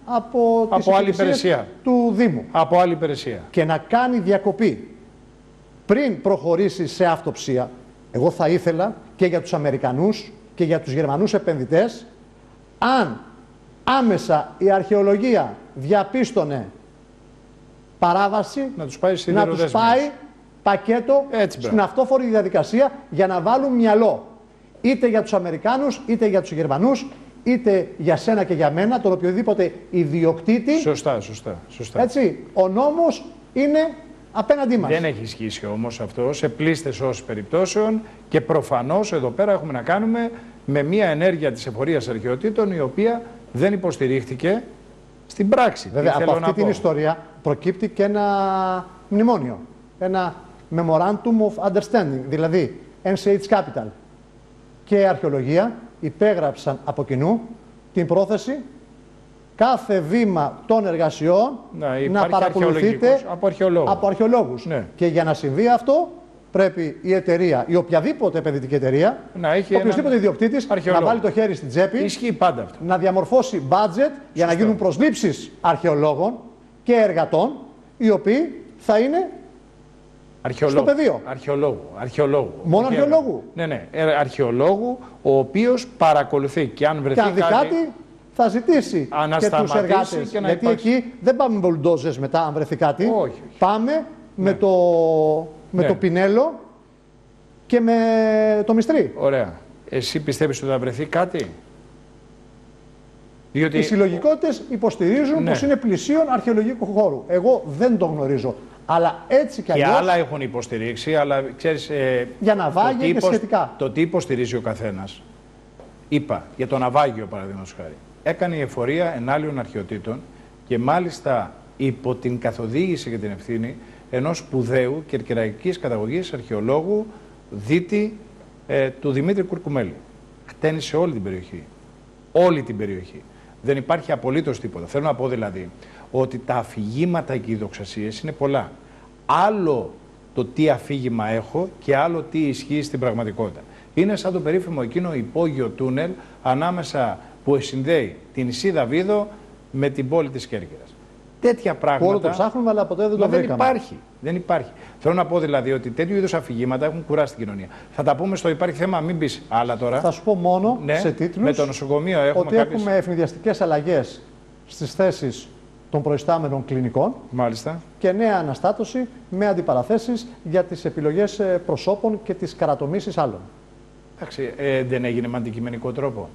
από τις άλλη υπηρεσίες υπηρεσία του Δήμου. Από άλλη υπηρεσία. Και να κάνει διακοπή πριν προχωρήσει σε αυτοψία. Εγώ θα ήθελα και για τους Αμερικανούς και για τους Γερμανούς επενδυτές, αν άμεσα η αρχαιολογία διαπίστωνε παράβαση, να τους πάει, πακέτο στην αυτόφορη διαδικασία για να βάλουν μυαλό. Είτε για τους Αμερικάνους, είτε για τους Γερμανούς, είτε για σένα και για μένα, τον οποιοδήποτε ιδιοκτήτη. Σωστά. Έτσι, ο νόμος είναι απέναντί μας. Δεν έχει ισχύσει όμως αυτό σε πλήστες όσες περιπτώσεων και προφανώς εδώ πέρα έχουμε να κάνουμε με μια ενέργεια της εφορίας αρχαιοτήτων η οποία δεν υποστηρίχθηκε στην πράξη. Βέβαια, από αυτή την ιστορία προκύπτει και ένα μνημόνιο. Ένα Memorandum of Understanding, δηλαδή NCH Capital και αρχαιολογία υπέγραψαν από κοινού την πρόθεση κάθε βήμα των εργασιών να παρακολουθείται από αρχαιολόγους. Ναι. Και για να συμβεί αυτό πρέπει η εταιρεία, η οποιαδήποτε επενδυτική εταιρεία, οποιοδήποτε ιδιοκτήτης να βάλει το χέρι στην τσέπη, ισχύει πάντα αυτό, να διαμορφώσει budget για να γίνουν προσλήψεις αρχαιολόγων και εργατών, οι οποίοι θα είναι στο πεδίο. Αρχαιολόγου. Μόνο αρχαιολόγου. Ναι. Αρχαιολόγου, ο οποίος παρακολουθεί και αν βρεθεί και αν δει κάτι, θα ζητήσει και τους εργάτες. Και γιατί εκεί δεν πάμε με μπουλντόζες μετά, αν βρεθεί κάτι. Όχι. Πάμε με το πινέλο και με το μυστρί. Ωραία. Εσύ πιστεύεις ότι θα βρεθεί κάτι? Διότι οι συλλογικότητες υποστηρίζουν πως είναι πλησίον αρχαιολογικού χώρου. Εγώ δεν το γνωρίζω. Αλλά έτσι κι αλλιώς. Και άλλα έχουν υποστηρίξει, αλλά ξέρεις. Για ναυάγια και σχετικά. Το τι υποστηρίζει ο καθένας. Είπα για το ναυάγιο, παραδείγματος χάρη. Έκανε η εφορία ενάλιων αρχαιοτήτων και μάλιστα υπό την καθοδήγηση και την ευθύνη ενός σπουδαίου κερκυραϊκής καταγωγής αρχαιολόγου δίτη του Δημήτρη Κουρκουμέλη. Χτένισε όλη την περιοχή. Όλη την περιοχή. Δεν υπάρχει απολύτως τίποτα. Θέλω να πω δηλαδή ότι τα αφηγήματα και οι δοξασίες είναι πολλά. Άλλο το τι αφήγημα έχω και άλλο τι ισχύει στην πραγματικότητα. Είναι σαν το περίφημο εκείνο υπόγειο τούνελ ανάμεσα που συνδέει την νησί Δαβίδο με την πόλη της Κέρκυρας. Τέτοια πράγματα. Όλο το ψάχνουμε, αλλά ποτέ δεν το βρήκαμε. Δεν υπάρχει. Θέλω να πω δηλαδή ότι τέτοιου είδους αφηγήματα έχουν κουράσει την κοινωνία. Θα τα πούμε στο υπάρχει θέμα, μην πεις άλλα τώρα. Θα σου πω μόνο σε τίτλους με το νοσοκομείο έχουμε έχουμε ευνηδιαστικές αλλαγές στις θέσεις των προϊστάμενων κλινικών. Μάλιστα. Και νέα αναστάτωση με αντιπαραθέσεις για τις επιλογές προσώπων και τις καρατομήσεις άλλων. Εντάξει, δεν έγινε με αντικειμενικό τρόπο.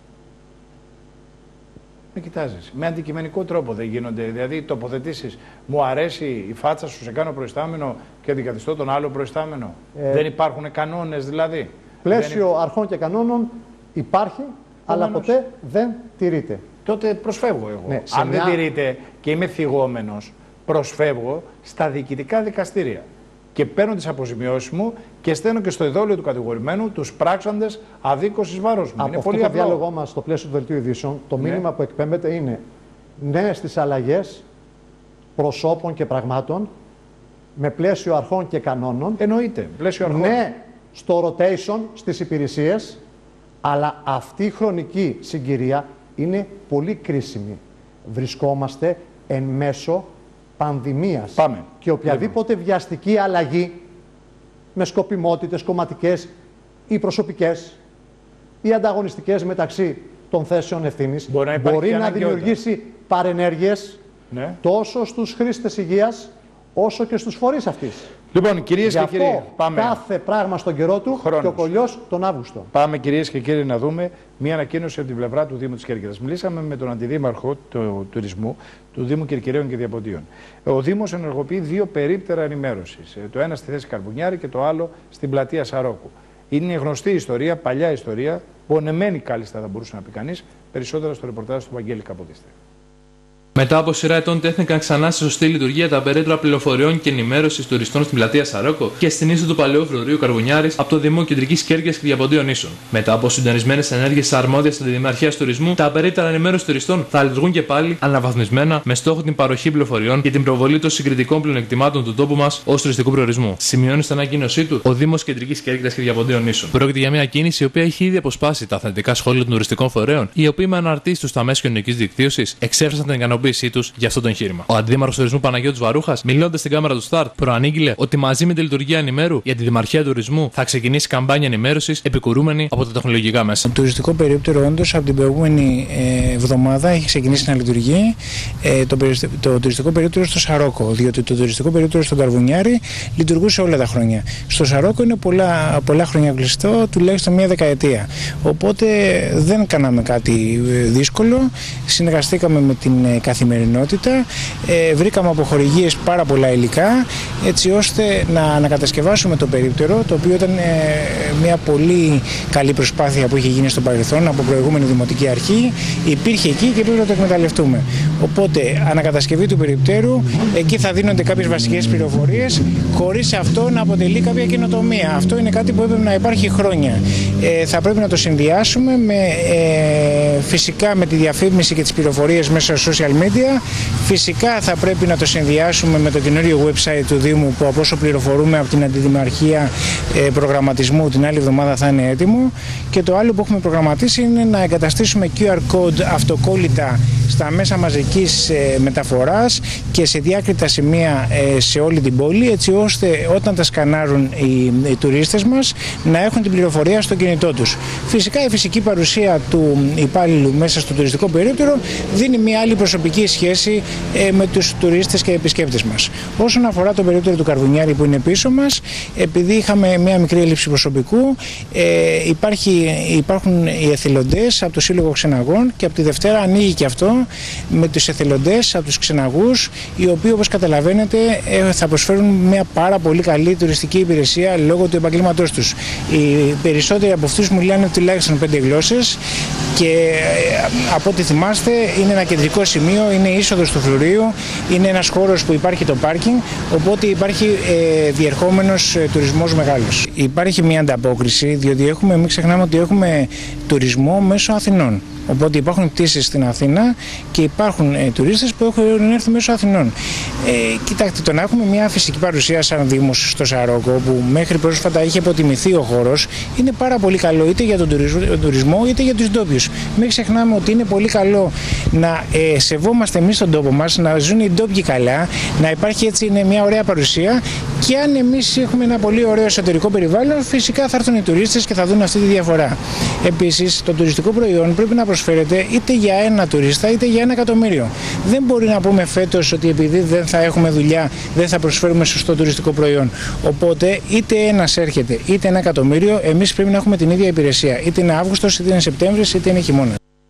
Με κοιτάζεις. Με αντικειμενικό τρόπο δεν γίνονται. Δηλαδή, τοποθετήσεις. Μου αρέσει η φάτσα σου, σε κάνω προϊστάμενο και αντικαθιστώ τον άλλο προϊστάμενο. Δεν υπάρχουν κανόνες δηλαδή. Πλαίσιο αρχών και κανόνων υπάρχει, αλλά ποτέ δεν τηρείται. Τότε προσφεύγω εγώ. Ναι, αν δεν τηρείται και είμαι θυγόμενος, προσφεύγω στα διοικητικά δικαστήρια. Και παίρνω τις αποζημιώσεις μου και στέλνω και στο ειδόλιο του κατηγορημένου τους πράξαντες αδίκως εις βάρος μου. Από αυτό το διάλογό μας στο πλαίσιο του δελτίου ειδήσεων, το μήνυμα που εκπέμπεται είναι ναι στις αλλαγές προσώπων και πραγμάτων με πλαίσιο αρχών και κανόνων. Εννοείται, πλαίσιο αρχών. Ναι στο rotation στις υπηρεσίες, αλλά αυτή η χρονική συγκυρία είναι πολύ κρίσιμη. Βρισκόμαστε εν μέσω πανδημίας. Πάμε. Και οποιαδήποτε βιαστική αλλαγή με σκοπιμότητες κομματικές ή προσωπικές ή ανταγωνιστικές μεταξύ των θέσεων ευθύνης μπορεί να δημιουργήσει παρενέργειες τόσο στους χρήστες υγείας όσο και στους φορείς αυτής. Λοιπόν, κυρίες και κύριοι, πάμε. Κάθε πράγμα στον καιρό του και ο κολλιός τον Αύγουστο. Πάμε, κυρίες και κύριοι, να δούμε μία ανακοίνωση από την πλευρά του Δήμου της Κέρκυρας. Μιλήσαμε με τον Αντιδήμαρχο του Τουρισμού του Δήμου Κερκυραίων και Διαποντίων. Ο Δήμος ενεργοποιεί δύο περίπτερα ενημέρωσης. Το ένα στη θέση Καρπουνιάρη και το άλλο στην πλατεία Σαρόκου. Είναι γνωστή ιστορία, παλιά ιστορία, πονεμένη κάλλιστα θα μπορούσε να πει κανείς, περισσότερα στο ρεπορτάζ του Βαγγέλη Καποδίστρη. Μετά από σειρά ετών τέθηκαν ξανά σε σωστή λειτουργία τα περίπτωρα πληροφοριών και ενημέρωσης τουριστών στην πλατεία Σαρόκο και στην είσοδο του παλαιού φρουρίου Καρβουνιάρης από το Δήμο Κεντρικής Κέρκυρας και Διαποντίων Νήσων. Μετά από συντονισμένες ενέργειες αρμόδιας της Δημαρχίας Τουρισμού, τα περίπτωρα ενημέρωσης τουριστών θα λειτουργούν και πάλι αναβαθμισμένα με στόχο την παροχή πληροφοριών και την προβολή των συγκριτικών πλεονεκτημάτων του τόπου μας ως τουριστικού προορισμού. Σημειώνει στην ανακοίνωσή του ο Δήμος Κεντρικής Κέρκυρας και Διαποντίων Νήσων. Πρόκειται για μια κίνηση η οποία έχει ήδη αποσπάσει τα αθλητικά σχόλια των τουριστικών φορέων, οι οποίοι με αναρτήσεις τους στα μέσα κοινωνικής δικτύωσης εξέφρασαν την ικανοποίησή τους για αυτό το εγχείρημα. Ο Αντίδημαρχος Τουρισμού Παναγιώτης Βαρούχας, μιλώντας στην κάμερα του Start, προανήγγειλε ότι μαζί με τη λειτουργία ενημέρου η Αντιδημαρχία Τουρισμού θα ξεκινήσει καμπάνια ενημέρωσης επικουρούμενη από τα τεχνολογικά μέσα. Το τουριστικό περίπτερο, όντως, από την προηγούμενη εβδομάδα έχει ξεκινήσει να λειτουργεί το τουριστικό περίπτερο στο Σαρόκο, διότι το τουριστικό περίπτερο στον Καρβουνιάρη λειτουργούσε όλα τα χρόνια. Στο Σαρόκο είναι πολλά χρόνια κλειστό, τουλάχιστον μία δεκαετία. Οπότε δεν κάναμε κάτι δύσκολο, συνεργαστήκαμε με την καθημερινότητα, βρήκαμε από χορηγίες πάρα πολλά υλικά, έτσι ώστε να ανακατασκευάσουμε το περίπτερο, το οποίο ήταν μια πολύ καλή προσπάθεια που είχε γίνει στο παρελθόν από προηγούμενη δημοτική αρχή, υπήρχε εκεί και πρέπει να το εκμεταλλευτούμε. Οπότε, ανακατασκευή του περιπτέρου, εκεί θα δίνονται κάποιες βασικές πληροφορίες, χωρίς αυτό να αποτελεί κάποια καινοτομία. Αυτό είναι κάτι που έπρεπε να υπάρχει χρόνια. Θα πρέπει να το συνδυάσουμε φυσικά με τη διαφήμιση και τις πληροφορίες μέσα στα social media. Φυσικά θα πρέπει να το συνδυάσουμε με το καινούριο website του Δήμου, που από όσο πληροφορούμε από την Αντιδημαρχία Προγραμματισμού την άλλη εβδομάδα θα είναι έτοιμο. Και το άλλο που έχουμε προγραμματίσει είναι να εγκαταστήσουμε QR code αυτοκόλλητα στα μέσα μαζικής μεταφοράς και σε διάκριτα σημεία σε όλη την πόλη, έτσι ώστε όταν τα σκανάρουν οι τουρίστες μας να έχουν την πληροφορία στο κινητό τους. Φυσικά η φυσική παρουσία του υπάλληλου μέσα στο τουριστικό περίπτερο δίνει μια άλλη προσωπική σχέση με τους τουρίστες και επισκέπτες μας. Όσον αφορά το περίπτερο του Καρβουνιάρη που είναι πίσω μας, επειδή είχαμε μια μικρή έλλειψη προσωπικού, υπάρχουν οι εθελοντές από το Σύλλογο Ξεναγών και από τη Δευτέρα ανοίγει και αυτό με τους εθελοντές από τους ξεναγούς, οι οποίοι, όπως καταλαβαίνετε, θα προσφέρουν μια πάρα πολύ καλή τουριστική υπηρεσία λόγω του επαγγέλματός τους. Οι περισσότεροι από αυτούς μιλάνε τουλάχιστον 5 γλώσσες και από ό,τι θυμάστε είναι ένα κεντρικό σημείο, είναι η είσοδος του φρουρίου, είναι ένας χώρος που υπάρχει το πάρκινγκ, οπότε υπάρχει διερχόμενος τουρισμός μεγάλος. Υπάρχει μια ανταπόκριση, διότι μην ξεχνάμε ότι έχουμε τουρισμό μέσω Αθηνών. Οπότε υπάρχουν πτήσεις στην Αθήνα και υπάρχουν τουρίστες που έχουν έρθει μέσω Αθηνών. Κοιτάξτε, το να έχουμε μια φυσική παρουσία σαν Δήμος στο Σαρόκο, που μέχρι πρόσφατα είχε υποτιμηθεί ο χώρος, είναι πάρα πολύ καλό είτε για τον τουρισμό είτε για τους ντόπιους. Μην ξεχνάμε ότι είναι πολύ καλό να σεβόμαστε εμείς τον τόπο μας, να ζουν οι ντόπιοι καλά, να υπάρχει έτσι μια ωραία παρουσία, και αν εμείς έχουμε ένα πολύ ωραίο εσωτερικό περιβάλλον, φυσικά θα έρθουν οι τουρίστες και θα δουν αυτή τη διαφορά. Επίσης, το τουριστικό προϊόν πρέπει να προσφέρεται είτε για ένα τουρίστα είτε για 1 εκατομμύριο. Δεν μπορεί να πούμε φέτος ότι επειδή δεν θα έχουμε δουλειά δεν θα προσφέρουμε σωστό τουριστικό προϊόν. Οπότε είτε ένας έρχεται είτε 1 εκατομμύριο, εμείς πρέπει να έχουμε την ίδια υπηρεσία. Είτε είναι Αύγουστος, είτε είναι Σεπτέμβρης, είτε είναι χειμώνα.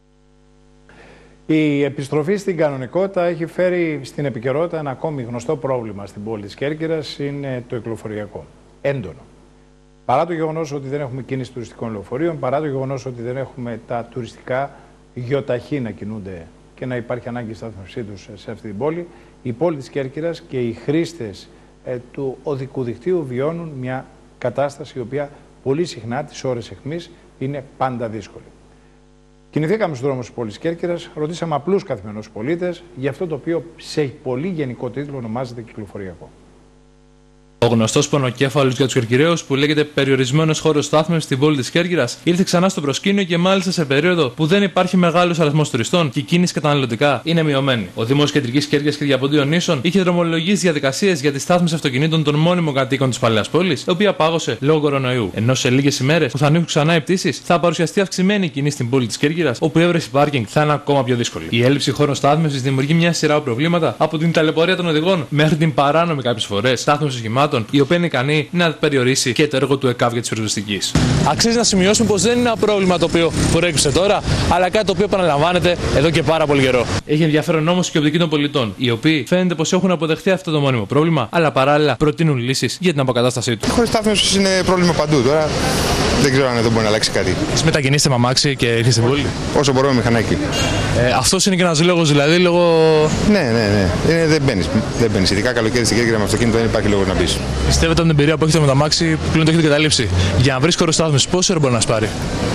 Η επιστροφή στην κανονικότητα έχει φέρει στην επικαιρότητα ένα ακόμη γνωστό πρόβλημα στην πόλη της Κέρκυρας, είναι το κυκλοφοριακό. Έντονο. Παρά το γεγονός ότι δεν έχουμε κίνηση τουριστικών λεωφορείων, παρά το γεγονός ότι δεν έχουμε τα τουριστικά γιοταχή να κινούνται και να υπάρχει ανάγκη στάθμευσή τους σε αυτή την πόλη, η πόλη της Κέρκυρας και οι χρήστες του οδικού δικτύου βιώνουν μια κατάσταση η οποία πολύ συχνά τις ώρες αιχμής είναι πάντα δύσκολη. Κινηθήκαμε στους δρόμους της πόλης Κέρκυρας, ρωτήσαμε απλούς καθημερινούς πολίτες για αυτό το οποίο σε πολύ γενικό τίτλο ονομάζεται κυκλοφοριακό. Ο γνωστός πονοκέφαλος για τους Κερκυραίους, που λέγεται περιορισμένος χώρος στάθμευσης στην πόλη της Κέρκυρας, ήρθε ξανά στο προσκήνιο και μάλιστα σε περίοδο που δεν υπάρχει μεγάλος αριθμός τουριστών και η κίνηση καταναλωτικά είναι μειωμένη. Ο Δήμος Κεντρικής Κέρκυρας και Διαποντίων Νήσων είχε δρομολογήσει διαδικασίες για τη στάθμιση αυτοκινήτων των μόνιμων κατοίκων της παλαιάς πόλης, η οποία πάγωσε λόγω κορονοϊού. Ενώ σε λίγες ημέρες που θα ανοίξουν ξανά οι πτήσεις, θα παρουσιαστεί αυξημένη κίνηση στην πόλη της Κέρκυρας, όπου η έβρεση πάρκινγκ θα είναι ακόμα πιο δύσκολη. Η έλλειψη χώρων στάθμευσης δημιουργεί μια σειρά προβλήματα από την ταλαιπωρία των οδηγών μέχρι την παράνομη κάποιες φορές στάθμευση οχημάτων πραγμάτων, η οποία είναι ικανή να περιορίσει και το έργο του ΕΚΑΒ για τη πυροσβεστική. Αξίζει να σημειώσουμε πως δεν είναι ένα πρόβλημα το οποίο προέκυψε τώρα, αλλά κάτι το οποίο επαναλαμβάνεται εδώ και πάρα πολύ καιρό. Έχει ενδιαφέρον όμως και η οπτική των πολιτών, οι οποίοι φαίνεται πως έχουν αποδεχθεί αυτό το μόνιμο πρόβλημα, αλλά παράλληλα προτείνουν λύσεις για την αποκατάστασή του. Χωρίς στάθμευση είναι πρόβλημα παντού τώρα. Δεν ξέρω αν εδώ μπορεί να αλλάξει κάτι. Εσείς μετακινήσετε με αμάξι και έρχεστε στην πόλη. Όσο μπορούμε μηχανάκι. Αυτός είναι και ένας λόγος, δηλαδή λόγω. Ναι. Δεν μπαίνεις. Ειδικά καλοκαίρι στην Κέρκυρα με αυτοκίνητο δεν υπάρχει λόγος να μπεις. Πιστεύετε από την εμπειρία που έχετε με το αμάξι που πλέον το έχετε καταλήψει, για να βρει χώρο στάθμευσης, πόσο ώρα μπορεί να σπάρει?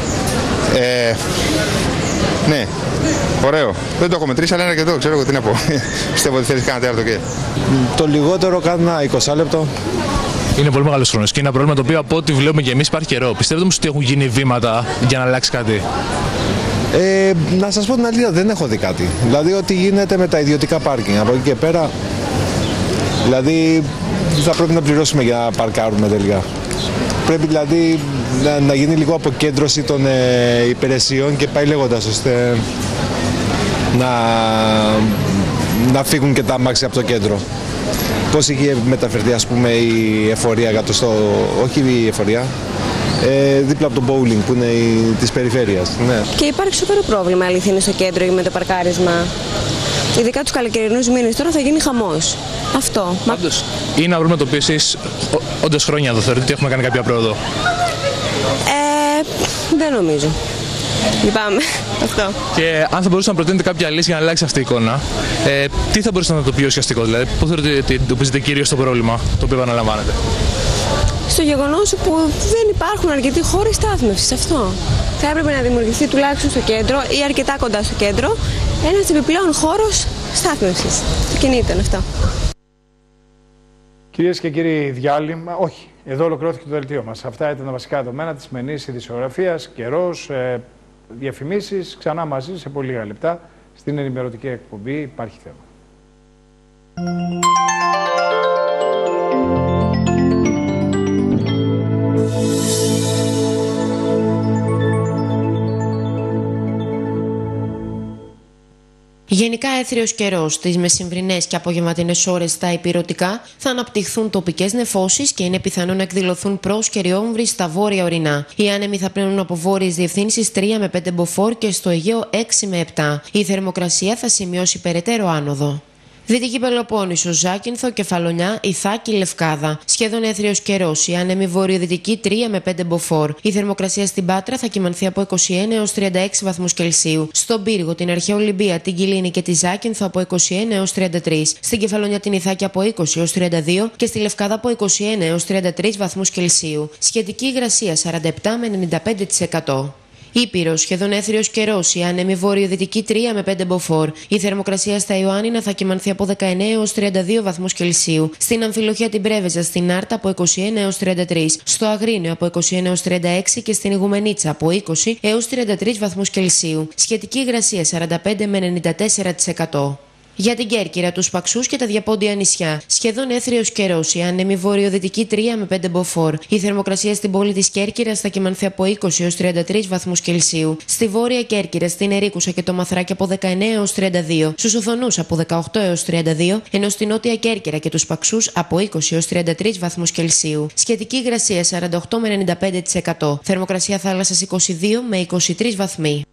Ναι. Ωραίο. Δεν το έχω μετρήσει, αλλά είναι αρκετό. Ξέρω εγώ τι να πω. Πιστεύω ότι θέλεις κάνα τέταρτο και. Το λιγότερο κάνα 20 λεπτό. Είναι πολύ μεγάλο χρόνο και είναι ένα πρόβλημα το οποίο από ό,τι βλέπουμε και εμείς υπάρχει καιρό. Πιστεύετε όμως ότι έχουν γίνει βήματα για να αλλάξει κάτι? Να σας πω την αλήθεια, δεν έχω δει κάτι. Δηλαδή, ό,τι γίνεται με τα ιδιωτικά πάρκινγκ. Από εκεί και πέρα, δηλαδή, θα πρέπει να πληρώσουμε για να παρκάρουμε τελικά. Πρέπει δηλαδή να γίνει λίγο αποκέντρωση των υπηρεσιών και πάει λέγοντας, ώστε να φύγουν και τα αμάξια από το κέντρο. Πώς είχε μεταφερθεί, ας πούμε, η εφορία όχι η εφορία, δίπλα από το bowling που είναι της περιφέρειας. Ναι. Και υπάρχει σοβαρό πρόβλημα, αλήθεια είναι, στο κέντρο με το παρκάρισμα. Ειδικά τους καλοκαιρινούς μήνες τώρα θα γίνει χαμός. Αυτό. Πάντως, είναι ένα πρόβλημα το οποίο εσείς όντως χρόνια εδώ θεωρείτε ότι έχουμε κάνει κάποια πρόοδο? Δεν νομίζω. Λυπάμαι. Αυτό. Και αν θα μπορούσατε να προτείνετε κάποια λύση για να αλλάξει αυτή η εικόνα, τι θα μπορούσατε να το πει ουσιαστικό, δηλαδή, πού θεωρείτε ότι εντοπίζετε κυρίως το πρόβλημα το οποίο επαναλαμβάνεται? Στο γεγονός που δεν υπάρχουν αρκετοί χώροι στάθμευσης. Αυτό. Θα έπρεπε να δημιουργηθεί τουλάχιστον στο κέντρο ή αρκετά κοντά στο κέντρο ένας επιπλέον χώρος στάθμευσης. Το κινείται αυτό. Κυρίες και κύριοι, διάλειμμα. Όχι, εδώ ολοκληρώθηκε το δελτίο μας. Αυτά ήταν τα βασικά δεδομένα της σημερινής ειδησιογραφίας. Καιρός, διαφημίσεις. Ξανά μαζί σε πολύ λίγα λεπτά στην ενημερωτική εκπομπή Υπάρχει Θέμα. Γενικά έθριος καιρός, τις μεσημβρινές και απογευματινές ώρες στα ηπειρωτικά θα αναπτυχθούν τοπικές νεφώσεις και είναι πιθανό να εκδηλωθούν πρόσκαιροι όμβροι στα βόρεια ορεινά. Οι άνεμοι θα πλέουν από βόρειες διευθύνσεις 3 με 5 μποφόρ και στο Αιγαίο 6 με 7. Η θερμοκρασία θα σημειώσει περαιτέρω άνοδο. Δυτική Πελοπόννησο, Ζάκυνθο, Κεφαλονιά, Ιθάκη, Λευκάδα. Σχεδόν έθριος καιρός. Η άνεμη βορειοδυτική 3 με 5 μποφόρ. Η θερμοκρασία στην Πάτρα θα κυμανθεί από 21 έως 36 βαθμούς Κελσίου. Στον Πύργο, την Αρχαία Ολυμπία, την Κιλίνη και τη Ζάκυνθο από 21 έως 33. Στην Κεφαλονιά, την Ιθάκη από 20 έως 32 και στη Λευκάδα από 21 έως 33 βαθμούς Κελσίου. Σχετική υγρασία 47 με 95%. Ήπειρος, σχεδόν έθριος καιρός. Η άνεμη βορειοδυτική 3 με 5 μποφόρ. Η θερμοκρασία στα Ιωάννινα θα κυμανθεί από 19 έως 32 βαθμούς Κελσίου. Στην Αμφιλοχία, την Πρέβεζα, στην Άρτα από 21 έως 33. Στο Αγρίνιο από 21 έως 36 και στην Ιγουμενίτσα από 20 έως 33 βαθμούς Κελσίου. Σχετική υγρασία 45 με 94%. Για την Κέρκυρα, τους Παξούς και τα διαπόντια νησιά. Σχεδόν έθριος καιρός. Η άνεμη βορειοδυτική 3 με 5 μποφόρ. Η θερμοκρασία στην πόλη της Κέρκυρας θα κυμανθεί από 20 έως 33 βαθμούς Κελσίου. Στη βόρεια Κέρκυρα, στην Ερίκουσα και το Μαθράκι από 19 έως 32. Στους Οθονούς από 18 έως 32. Ενώ στη νότια Κέρκυρα και τους Παξούς από 20 έως 33 βαθμούς Κελσίου. Σχετική υγρασία 48 με 95%. Θερμοκρασία θάλασσας 22 με 23 βαθμοί.